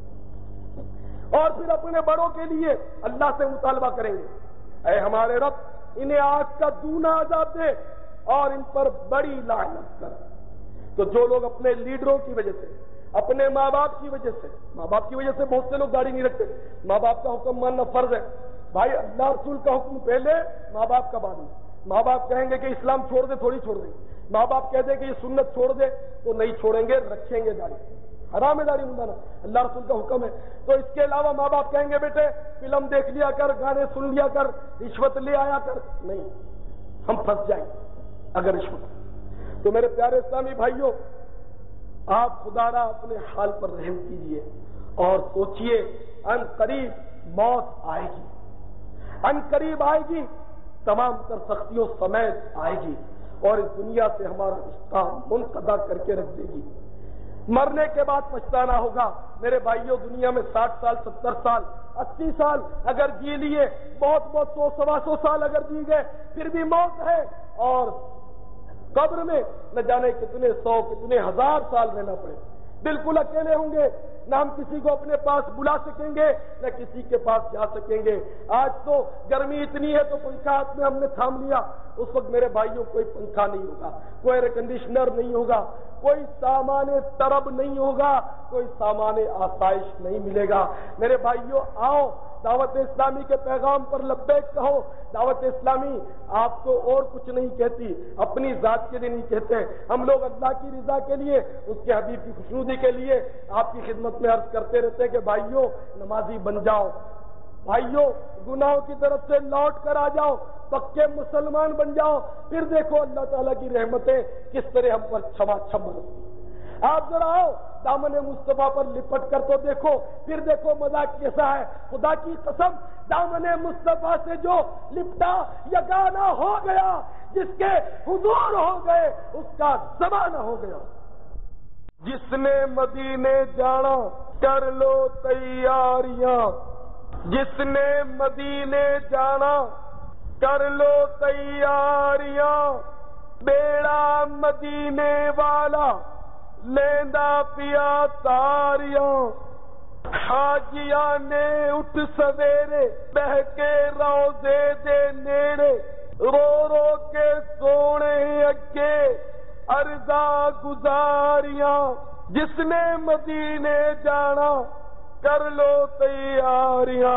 اور پھر اپنے بڑوں کے لیے اللہ سے مطالبہ کریں گے اے ہمارے رب انہیں آگ کا دونا عذاب دے اور ان پر بڑی لعنت کر۔ تو جو لوگ اپنے لیڈروں کی وجہ سے، اپنے ماں باپ کی وجہ سے، ماں باپ کی وجہ سے بہت سے لوگ داڑھی نہیں رکھتے، ماں باپ کا حکم ماننا فرض ہے بھائی، اللہ رسول کا حکم پہلے، ماں باپ کا بعد میں۔ ماں باپ کہیں گے کہ اسلام چھوڑ دے، تھوڑی چھوڑ دیں، ماں باپ کہہ دیں کہ یہ سنت چھوڑ دے تو نہیں چھوڑیں گے، رکھیں گے داڑھی، حرام ہے داڑھی منڈانا، اللہ رسول کا حکم ہے۔ تو اس کے علاوہ ماں باپ کہیں گے بیٹے فلم دیکھ لیا کر، گانے سن لیا کر، رشوت لے آیا کر، نہیں، ہم پھنس جائیں گے اگر رشوت۔ تو میرے پیارے اسلامی بھائیوں، آپ خدا را اپنے حال پر رحم کیجیے اور سوچئے ان قریب موت آئے گی، ان قریب آئے گی، تمام تر سختیوں سمیت آئے گی اور اس دنیا سے ہمارا رشتہ منقطع کر کے رکھ دے گی۔ مرنے کے بعد پچھتانا ہوگا۔ میرے بھائیوں دنیا میں 60 سال 70 سال 80 سال اگر جی لیے، بہت 100 سوا 100 سال اگر جی گئے پھر بھی موت ہے، اور قبر میں نہ جانے کتنے 100 کتنے 1000 سال رہنا پڑے، بالکل اکیلے ہوں گے، نہ ہم کسی کو اپنے پاس بلا سکیں گے نہ کسی کے پاس جا سکیں گے۔ آج تو گرمی اتنی ہے تو پنکھا ہاتھ میں ہم نے تھام لیا، اس وقت میرے بھائیوں کوئی پنکھا نہیں ہوگا، کوئی ایئر کنڈیشنر نہیں ہوگا، کوئی سامان طرب نہیں ہوگا، کوئی سامان آسائش نہیں ملے گا۔ میرے بھائیوں آؤ دعوت اسلامی کے پیغام پر لبیک کہو۔ دعوت اسلامی آپ کو اور کچھ نہیں کہتی، اپنی ذات کے لیے نہیں کہتے، ہم لوگ اللہ کی رضا کے لیے، اس کے حبیب کی خوشنودی کے لیے آپ کی خدمت میں عرض کرتے رہتے ہیں کہ بھائیوں نمازی بن جاؤ، بھائیوں گناہوں کی طرف سے لوٹ کر آ جاؤ، پکے مسلمان بن جاؤ، پھر دیکھو اللہ تعالیٰ کی رحمتیں کس طرح ہم پر چھما چھم برستی۔ آپ ذرا آؤ دامن مصطفیٰ پر لپٹ کر تو دیکھو، پھر دیکھو مزہ کیسا ہے۔ خدا کی قسم دامن مصطفیٰ سے جو لپٹا یگانہ ہو گیا، جس کے حضور ہو گئے اس کا زمانہ ہو گیا۔ جس نے مدینے جانا کر لو تیاریاں، جس نے مدینے جانا کر لو تیاریاں، بیڑا مدینے والا لیندا پیا تاریاں، حاجیاں نے اٹھ سویرے بہ کے روزے دے نیڑے، رو رو کے سونے اگے عرضا گزاریاں، جس نے مدینے جانا کر لو تیاریاں،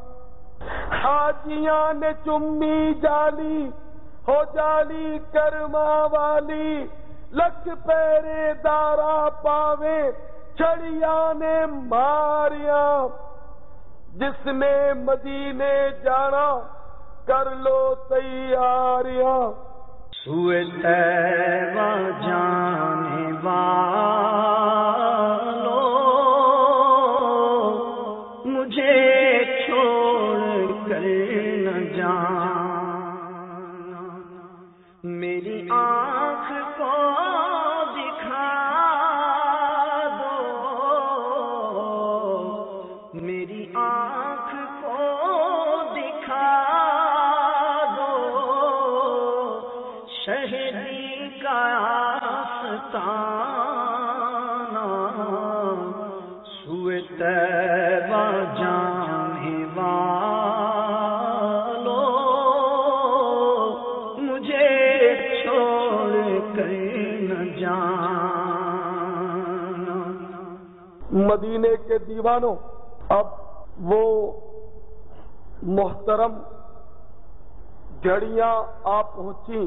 حاجیاں نے چمی جالی ہو جالی کرما والی، لکھ پیرے دارا پاوے چھڑیاں نے ماریاں، جس نے مدینے جانا کر لو تیاریاں۔ سوئے طیبہ جانے والو مجھے چھوڑ کر نہ جانا، میری آنکھ کو دکھا دو، میری آنکھ کو دکھا دو، مدینے کے دیوانوں، اب وہ محترم گھڑیاں آ پہنچی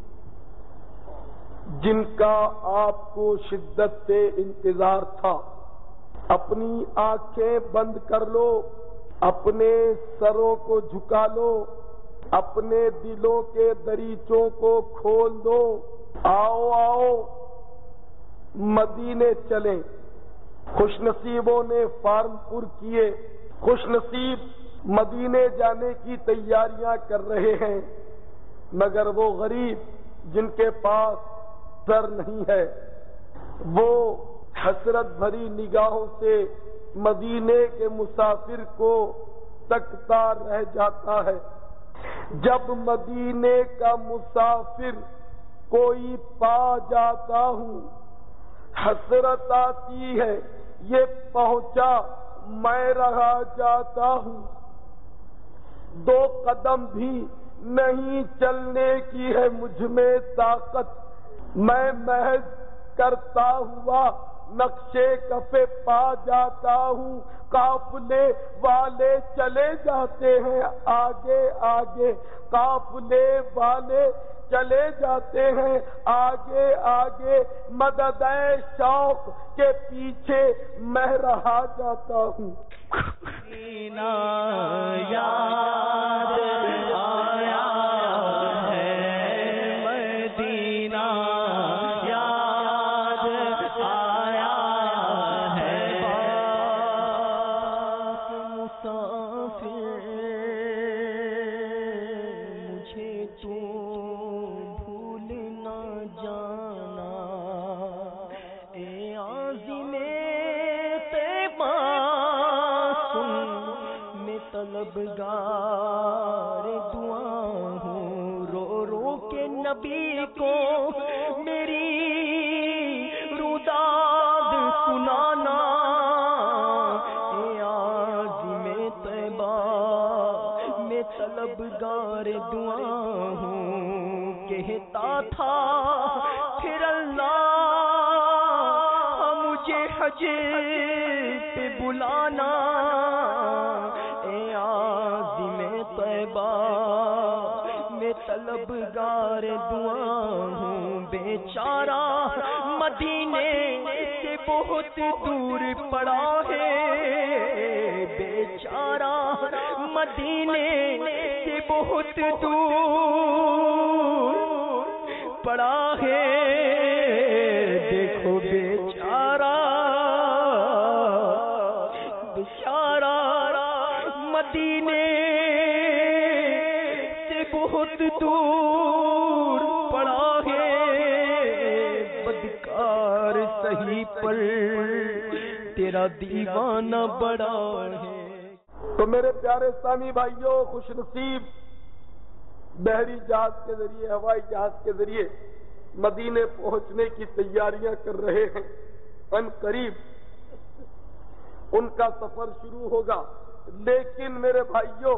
جن کا آپ کو شدت سے انتظار تھا۔ اپنی آنکھیں بند کر لو، اپنے سروں کو جھکا لو، اپنے دلوں کے دریچوں کو کھول دو۔ آؤ آؤ مدینے چلیں۔ خوش نصیبوں نے فارم پر کیے، خوش نصیب مدینے جانے کی تیاریاں کر رہے ہیں، مگر وہ غریب جن کے پاس سر نہیں ہے، وہ حسرت بھری نگاہوں سے مدینے کے مسافر کو تکتا رہ جاتا ہے۔ جب مدینے کا مسافر کوئی پا جاتا ہوں، حسرت آتی ہے یہ پہنچا میں رہا جاتا ہوں۔ 2 قدم بھی نہیں چلنے کی ہے مجھ میں طاقت، میں محض کرتا ہوا نقشے کفے پا جاتا ہوں۔ قافلے والے چلے جاتے ہیں آگے آگے، قافلے والے چلے جاتے ہیں آگے آگے، مدد شوق کے پیچھے میں رہا جاتا ہوں۔ یاد آیا ہے مدینہ، یاد آیا ہے مسافر، مجھے تو بھول نہ جانا، اے عازم طیبہ سن میں طلبگار دعا ہوں، رو رو کے نبی کو میری روداد سنانا، اے عازم طیبہ میں طلبگار دعا ہوں، کہتا تھا پھر اللہ مجھے حج پہ بلانا، اے عازم طیبہ میں طلبگار دعا ہوں، بیچارہ مدینے سے بہت دور پڑا ہے، بیچارہ مدینے سے بہت دور پڑا ہے، دیکھو بیچارہ بیچارہ مدینے سے بہت دور پڑا ہے، بدکار صحیح پر تیرا دیوانہ بڑا ہے۔ تو میرے پیارے سامی بھائیوں، خوش نصیب بحری جہاز کے ذریعے، ہوائی جہاز کے ذریعے مدینے پہنچنے کی تیاریاں کر رہے ہیں۔ ان قریب ان کا سفر شروع ہوگا، لیکن میرے بھائیوں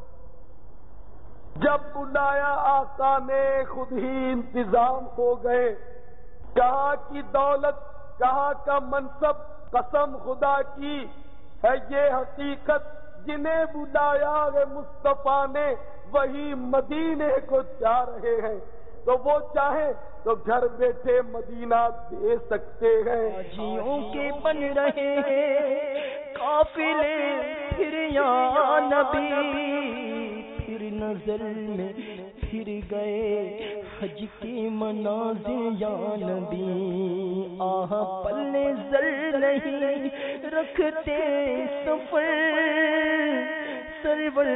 جب بلایا آقا نے خود ہی انتظام ہو گئے، کہاں کی دولت، کہاں کا منصب، قسم خدا کی ہے یہ حقیقت، جنہیں بلایا ہے مصطفیٰ نے وہی مدینے کو جا رہے ہیں، تو وہ چاہیں تو گھر بیٹھے مدینہ دے سکتے ہیں۔ حاجیوں کے بن رہے ہیں قافلے، پھر یا نبی پھر نظر میں پھر گئے حج کی منازل یا نبی، آہ پلے زر نہیں رکھتے سفر سرور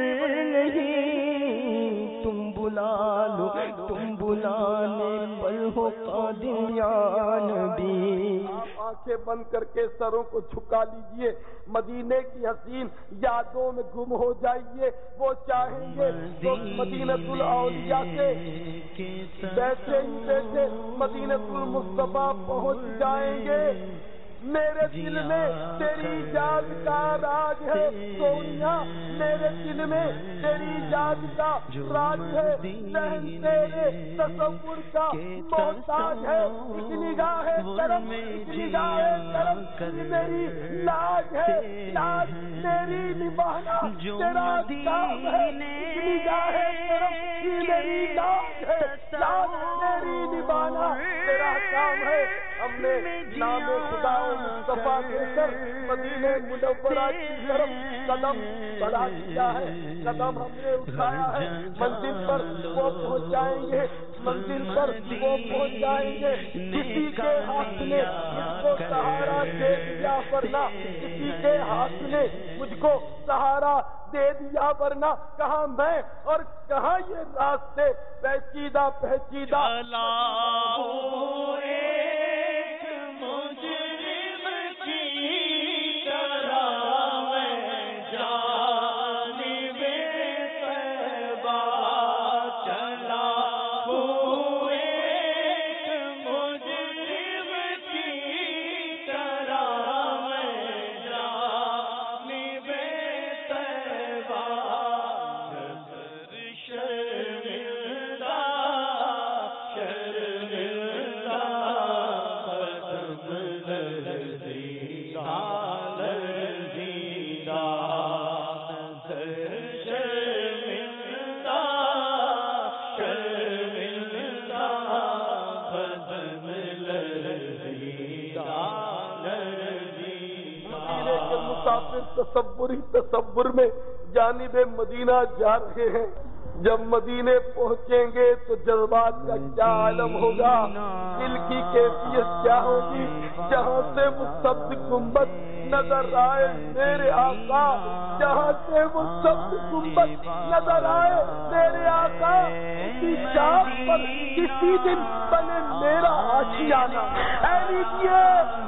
نہیں، تم بلا لو تم بلانے پر ہو قادر یا نبی۔ آنکھیں بند کر کے سروں کو جھکا لیجئے، مدینے کی حسین یادوں میں گم ہو جائیے۔ وہ چاہیں گے تو مدینۃ الاولیاء سے بیٹھے ہی بیٹھے مدینۃ المصطفیٰ پہنچ جائیں گے۔ میرے دل میں تیری یاد کا راج ہے سونیا، میرے دل میں تیری یاد کا راج ہے، ذہن تیرے تصور کا محتاج ہے، ایک نگاہ کرم، ایک نگاہ کرم میری لاج ہے، لاج میری نبھانا تیرا کام ہے، ایک نگاہ کرم میری لاج ہے، لاج میری نبھانا تیرا کام ہے۔ ہم نے نام خدا مصطفیٰ دے کر مدینہ منورہ کی طرف قدم بڑھا دیا ہے، قدم ہم نے اٹھایا ہے، منزل پر وہ پہنچائیں گے، منزل پر وہ پہنچائیں گے۔ کسی کے ہاتھ نے اس کو سہارا دے دیا ورنہ، کسی کے ہاتھ نے مجھ کو سہارا دے دیا ورنہ کہاں میں اور کہاں یہ راستے پیچیدہ پیچیدہ۔ تصور ہی تصور میں جانب مدینہ جا رہے ہیں، جب مدینے پہنچیں گے تو جذبات کا کیا عالم ہوگا، دل کی کیفیت کیا ہوگی، جہاں سے وہ سبز گنبد نظر آئے میرے آقا، جہاں سے وہ سبز گنبد نظر آئے میرے آقا، اسی چاک پر کسی دن بنے میرا آشیانہ۔ اے لیجیے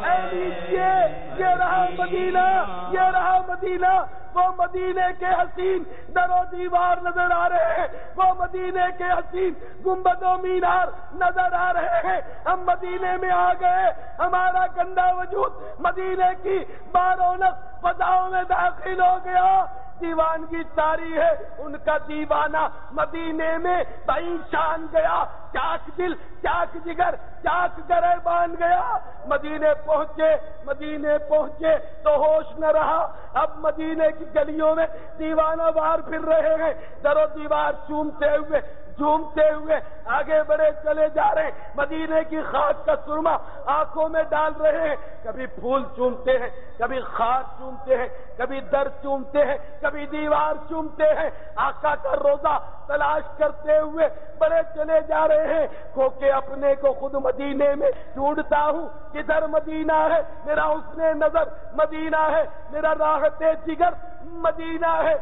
یہ رہا مدینہ، یہ رہا مدینہ، وہ مدینے کے حسین در و دیوار نظر آ رہے ہیں، وہ مدینے کے حسین گنبد و مینار نظر آ رہے ہیں۔ ہم مدینے میں آ گئے، ہمارا گندا وجود مدینے کی بارونق فضاؤں میں داخل ہو گیا۔ دیوانگی تاری ہے ان کا دیوانہ مدینے میں بہی شان گیا، چاک دل چاک جگر چاک گرے باندھ گیا۔ مدینے پہنچے تو ہوش نہ رہا، اب مدینے کی گلیوں میں دیوانہ وار پھر رہے ہیں، در و دیوار جھومتے ہوئے آگے بڑھے چلے جا رہے ہیں، مدینے کی خاک کا سرما آنکھوں میں ڈال رہے ہیں، کبھی پھول چومتے ہیں، کبھی خاک چومتے ہیں، کبھی در چومتے ہیں، کبھی دیوار چومتے ہیں، آقا کا روزہ تلاش کرتے ہوئے بڑے چلے جا رہے ہیں۔ کھو کے اپنے کو خود مدینے میں ڈھونڈتا ہوں، کدھر مدینہ ہے میرا حسن نظر، مدینہ ہے میرا راحت جگر، مدینہ ہے۔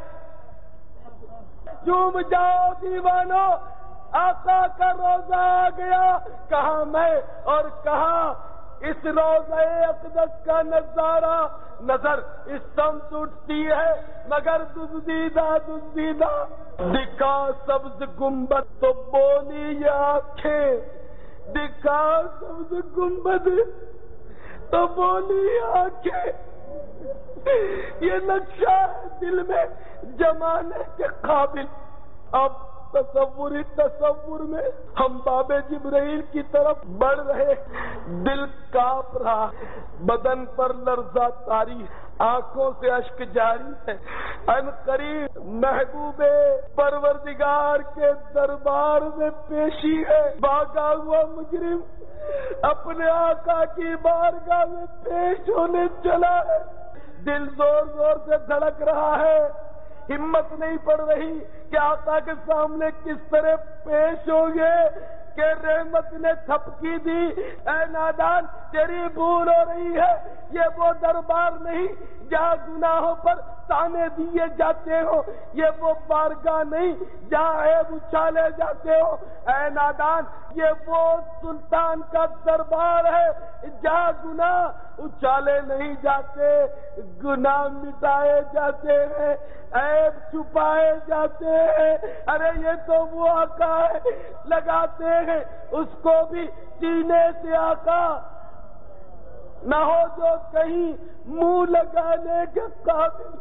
جھوم جاؤ دیوانو، آقا کا روزہ آ گیا، کہاں میں اور کہاں اس روضہ اقدس کا نظارہ، نظر اس سمت اٹھتی ہے مگر دزدیدہ دکھا سبز گنبد تو بولی یہ آنکھیں، دکھا سبز گنبد تو بولی آنکھیں، یہ نقشہ ہے دل میں جمانے کے قابل۔ اب تصور میں ہم باب جبرائیل کی طرف بڑھ رہے، دل کانپ رہا، بدن پر لرزہ طاری، آنکھوں سے اشک جاری ہے۔ ان قریب محبوب پروردگار کے دربار میں پیشی ہے، بھاگا ہوا مجرم اپنے آقا کی بارگاہ میں پیش ہونے چلا ہے۔ دل زور سے دھڑک رہا ہے، ہمت نہیں پڑ رہی کہ آقا کے سامنے کس طرح پیش ہوں گے کہ رحمت نے تھپکی دی، اے نادان تیری بھول ہو رہی ہے، یہ وہ دربار نہیں جہاں گناہوں پر تانے دیے جاتے ہو، یہ وہ بارگاہ نہیں جہاں عیب اچھالے جاتے ہو، اے نادان یہ وہ سلطان کا دربار ہے جہاں گناہ اچھالے نہیں جاتے، گناہ مٹائے جاتے ہیں، عیب چھپائے جاتے ہیں۔ ارے یہ تو وہ آقا ہے، لگاتے ہیں اس کو بھی سینے سے آقا نہ ہو جو کہیں منہ لگانے کے قابل.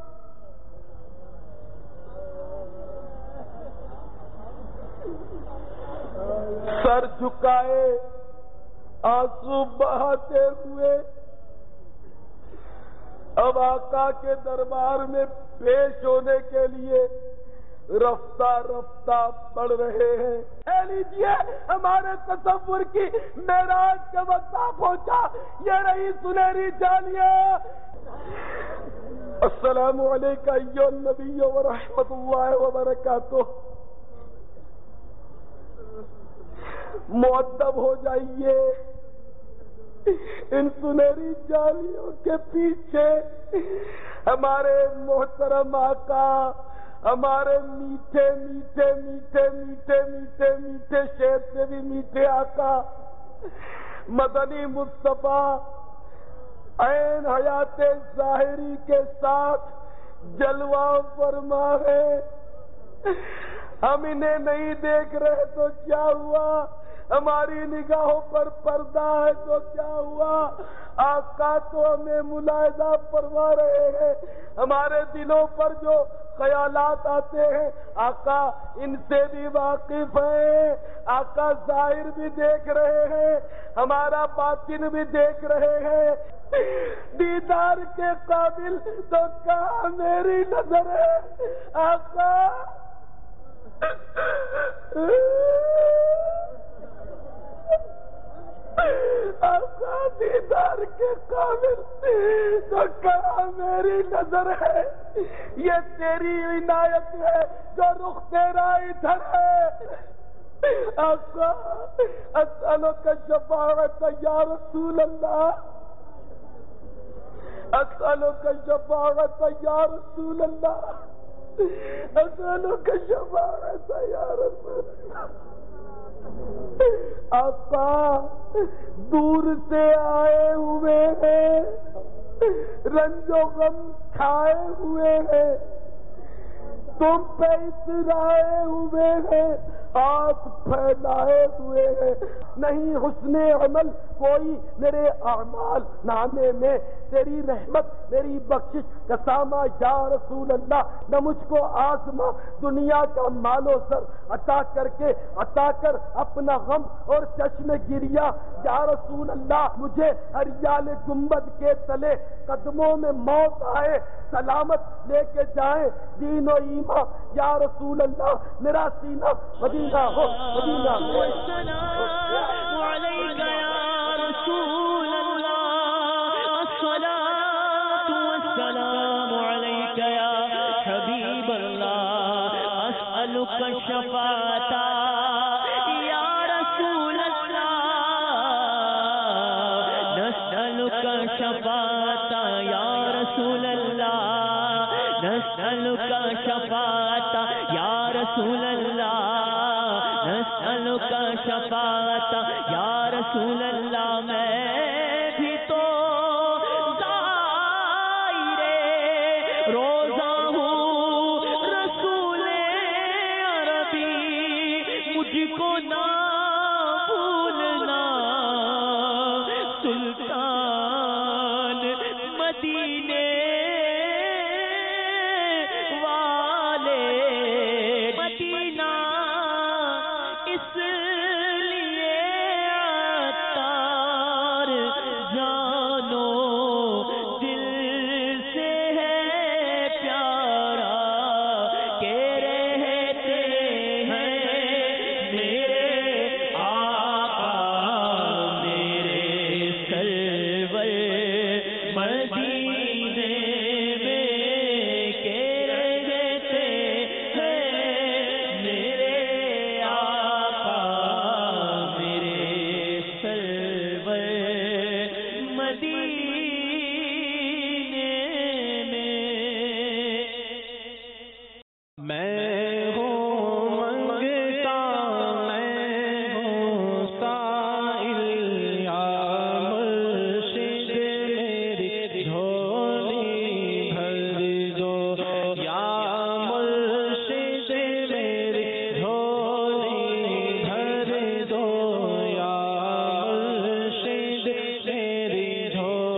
سر جھکائے آنسو بہاتے ہوئے اب آقا کے دربار میں پیش ہونے کے لیے رفتہ رفتہ بڑھ رہے ہیں. اے لیجیے ہمارے تصور کی معراج کا وقت پہنچا. یہ رہی سنہری جالیاں. السلام علیکم ایھا النبی ورحمۃ اللہ وبرکاتہ. مؤدب ہو جائیے. ان سنہری جالیوں کے پیچھے ہمارے محترم آقا، ہمارے میٹھے میٹھے میٹھے میٹھے میٹھے میٹھے شیر سے بھی میٹھے آقا مدنی مصطفیٰ عین حیات ظاہری کے ساتھ جلوہ فرما ہے. ہم انہیں نہیں دیکھ رہے تو کیا ہوا، ہماری نگاہوں پر پردہ ہے تو کیا ہوا. آقا تو ہمیں ملاحظہ فرما رہے ہیں. ہمارے دلوں پر جو خیالات آتے ہیں آقا ان سے بھی واقف ہیں. آقا ظاہر بھی دیکھ رہے ہیں، ہمارا باطن بھی دیکھ رہے ہیں. دیدار کے قابل تو کہاں میری نظر ہے آقا. آقا دیدار کے قابل تو کہاں میری نظر ہے. یہ تیری عنایت ہے جو رخ تیرا ادھر ہے. آقا اسألک شفاعت یا رسول اللہ، اسألک شفاعت یا رسول اللہ، اسألک شفاعت یا رسول اللہ. آقا دور سے آئے ہوئے ہیں، رنج و غم کھائے ہوئے ہیں، تم پہ اترائے ہوئے ہیں، ہاتھ پھیلائے ہوئے ہیں. نہیں حسن عمل کوئی میرے اعمال نامے میں تیری رحمت میری بخشش کا ساما یا رسول اللہ. نہ مجھ کو آزما دنیا کا مال و زر عطا کر اپنا غم اور چشم گریا یا رسول اللہ. مجھے ہریال گنبد کے تلے قدموں میں موت آئے سلامت لے کے جائیں دین و ایمان یا رسول اللہ. میرا سینہ مدینہ ہو، مدینہ ہو. السلام علیک یا رسول اللہ، الصلاۃ والسلام علیک یا حبیب اللہ، اسألک الشفاعۃ یا رسول اللہ، نسألک الشفاعۃ یا رسول اللہ، نسألک الشفاعۃ یا رسول اللہ، نسألک شفاعت یا رسول اللہ. میں بھی تو زائر روزہ ہوں رسول عربی، مجھ کو نہ بھولنا سلطان مدینے والے. مدینہ اس لیے عطار جانو دل سے ہے پیارا کہ رہتے ہیں میرے آقا میرے سرور مدینے میں کہ رہتے ہیں میرے آقا میرے سرور مدینے میں ہوں منگتا میں ہوں سائل یا مرشد میری جھولی بھر دو یا مرشد میری جھولی بھر دو یا مرشد میری جھولی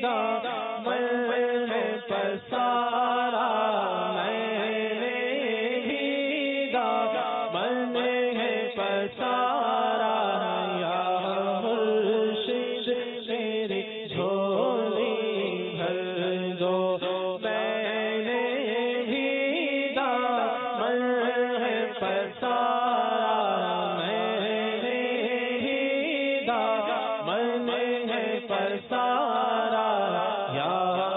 دامن ہے پسارا میں نے بھی دامن ہے پسارا یا مرشد میری جھولی بھر دو میں نے بھی دامن ہے پسارا میں نے بھی دامن ہے پسارا یا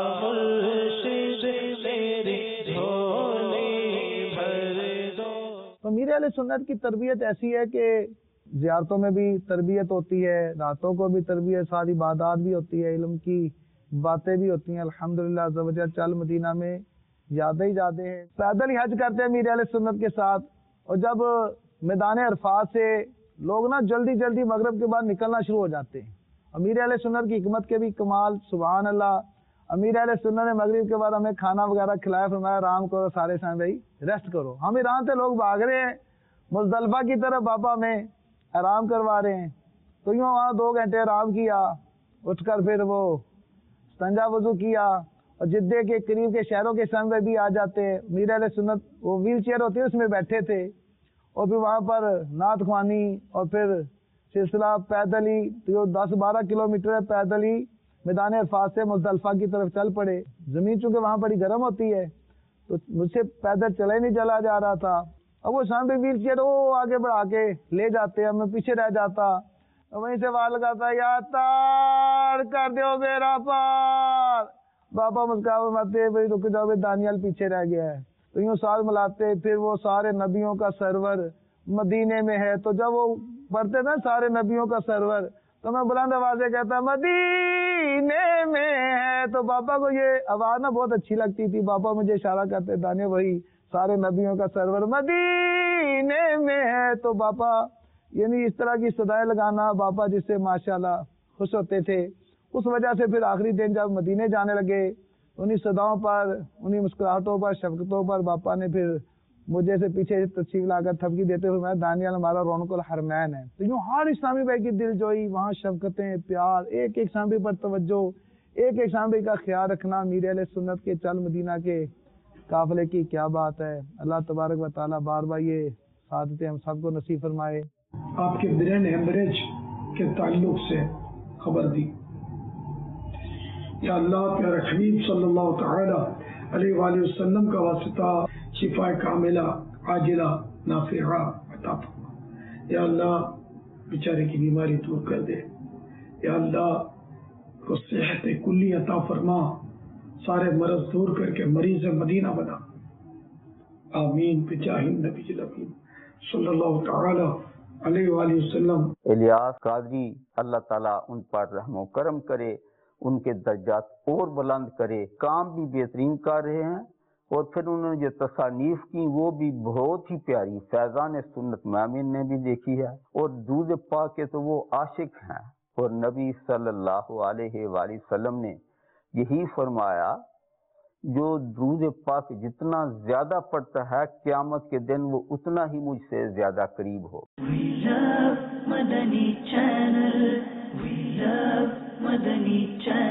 مرشد میری جھولی بھر دو۔ تو امیر اہل سنت کی تربیت ایسی ہے کہ زیارتوں میں بھی تربیت ہوتی ہے، راتوں کو بھی تربیت، ساری عبادات بھی ہوتی ہے، علم کی باتیں بھی ہوتی ہیں۔ الحمدللہ عز و جل چل مدینہ میں زیادہ ہی زیادہ ہے، پیدل ہی حج کرتے ہیں امیر اہل سنت کے ساتھ۔ اور جب میدان عرفات سے لوگ نا جلدی جلدی مغرب کے بعد نکلنا شروع ہو جاتے ہیں۔ امیر اہل سنت کی حکمت کے بھی کمال، سبحان اللہ۔ امیر اہل سنت نے مغرب کے بعد ہمیں کھانا وغیرہ کھلایا، فرمایا آرام کرو سارے سامنے بھائی، ریسٹ کرو۔ ہم ایران سے لوگ بھاگ رہے ہیں مزدلفہ کی طرف، بابا میں آرام کروا رہے ہیں، تو یوں وہاں 2 گھنٹے آرام کیا، اٹھ کر پھر وہ استنجا وضو کیا، اور جدے کے قریب کے شہروں کے سامنے بھی آ جاتے ہیں۔ امیر اہل سنت وہ ویل چیئر ہوتی ہے اس میں بیٹھے تھے، اور پھر وہاں پر نعت خوانی، اور پھر سلسلہ پیدل ہی، جو 10-12 کلومیٹر ہے پیدل ہی میدان عرفات سے مزدلفہ کی طرف چل پڑے۔ زمین چونکہ وہاں بڑی گرم ہوتی ہے تو مجھ سے پیدل چلا ہی نہیں چلا جا رہا تھا۔ اب وہ سامنے ویل چیئر وہ آگے بڑھا کے لے جاتے، اب میں پیچھے رہ جاتا، وہیں سے وہاں لگاتا یا تار کر دیو میرا پار۔ بابا مسکراتے بھائی رک جاؤ بھائی، دانیال پیچھے رہ گیا ہے، تو یوں ساتھ ملاتے۔ پھر وہ سارے نبیوں کا سرور مدینے میں ہے، تو جب وہ پڑھتے نا سارے نبیوں کا سرور، تو میں بلند آواز سے کہتا مدینے میں ہے، تو بابا کو یہ آواز نا بہت اچھی لگتی تھی۔ بابا مجھے اشارہ کرتے، دانیال وہی سارے نبیوں کا سرور مدینے میں ہے، تو بابا یعنی اس طرح کی صدائیں لگانا بابا جس سے ماشاءاللہ خوش ہوتے تھے۔ اس وجہ سے پھر آخری دن جب مدینے جانے لگے، انہی صداؤں پر، انہی مسکراہٹوں پر، شفقتوں پر بابا نے پھر مجھے سے پیچھے تشریف لا کر تھپکی دیتے ہوئے میں دانیال ہمارا رونق الحرمین ہے۔ تو یوں ہر اسلامی بھائی کی دل جوئی، وہاں شفقتیں، پیار، ایک ایک اسلامی پر توجہ، ایک ایک اسلامی کا خیال رکھنا، امیر اہل سنت کے چل مدینہ کے قافلے کی کیا بات ہے۔ اللہ تبارک و تعالیٰ بار بار یہ سعادتیں ہم سب کو نصیب فرمائے۔ آپ کے برین ہیمریج کے تعلق سے خبر دی، یا اللہ پیارے حبیب صلی اللہ تعالی علیہ وآلہ وسلم کا واسطہ شفا کاملہ عاجلہ نافعہ عطا فرما۔ یا اللہ بیچارے کی بیماری دور کر دے، یا اللہ کو صحت کلی عطا فرما، سارے مرض دور کر کے مریض مدینہ بنا، آمین بجاہ النبی الامین صلی اللہ تعالی علیہ وآلہ وسلم۔ الیاس قادری اللہ تعالیٰ ان پر رحم و کرم کرے، ان کے درجات اور بلند کرے، کام بھی بہترین کر رہے ہیں، اور پھر انہوں نے جو تصانیف کی وہ بھی بہت ہی پیاری، فیضان سنت مامن نے بھی دیکھی ہے، اور درود پاک کے تو وہ عاشق ہیں، اور نبی صلی اللہ علیہ وآلہ وسلم نے یہی فرمایا جو درود پاک جتنا زیادہ پڑھتا ہے قیامت کے دن وہ اتنا ہی مجھ سے زیادہ قریب ہو۔ We love Madani Channel. We love Madani Channel.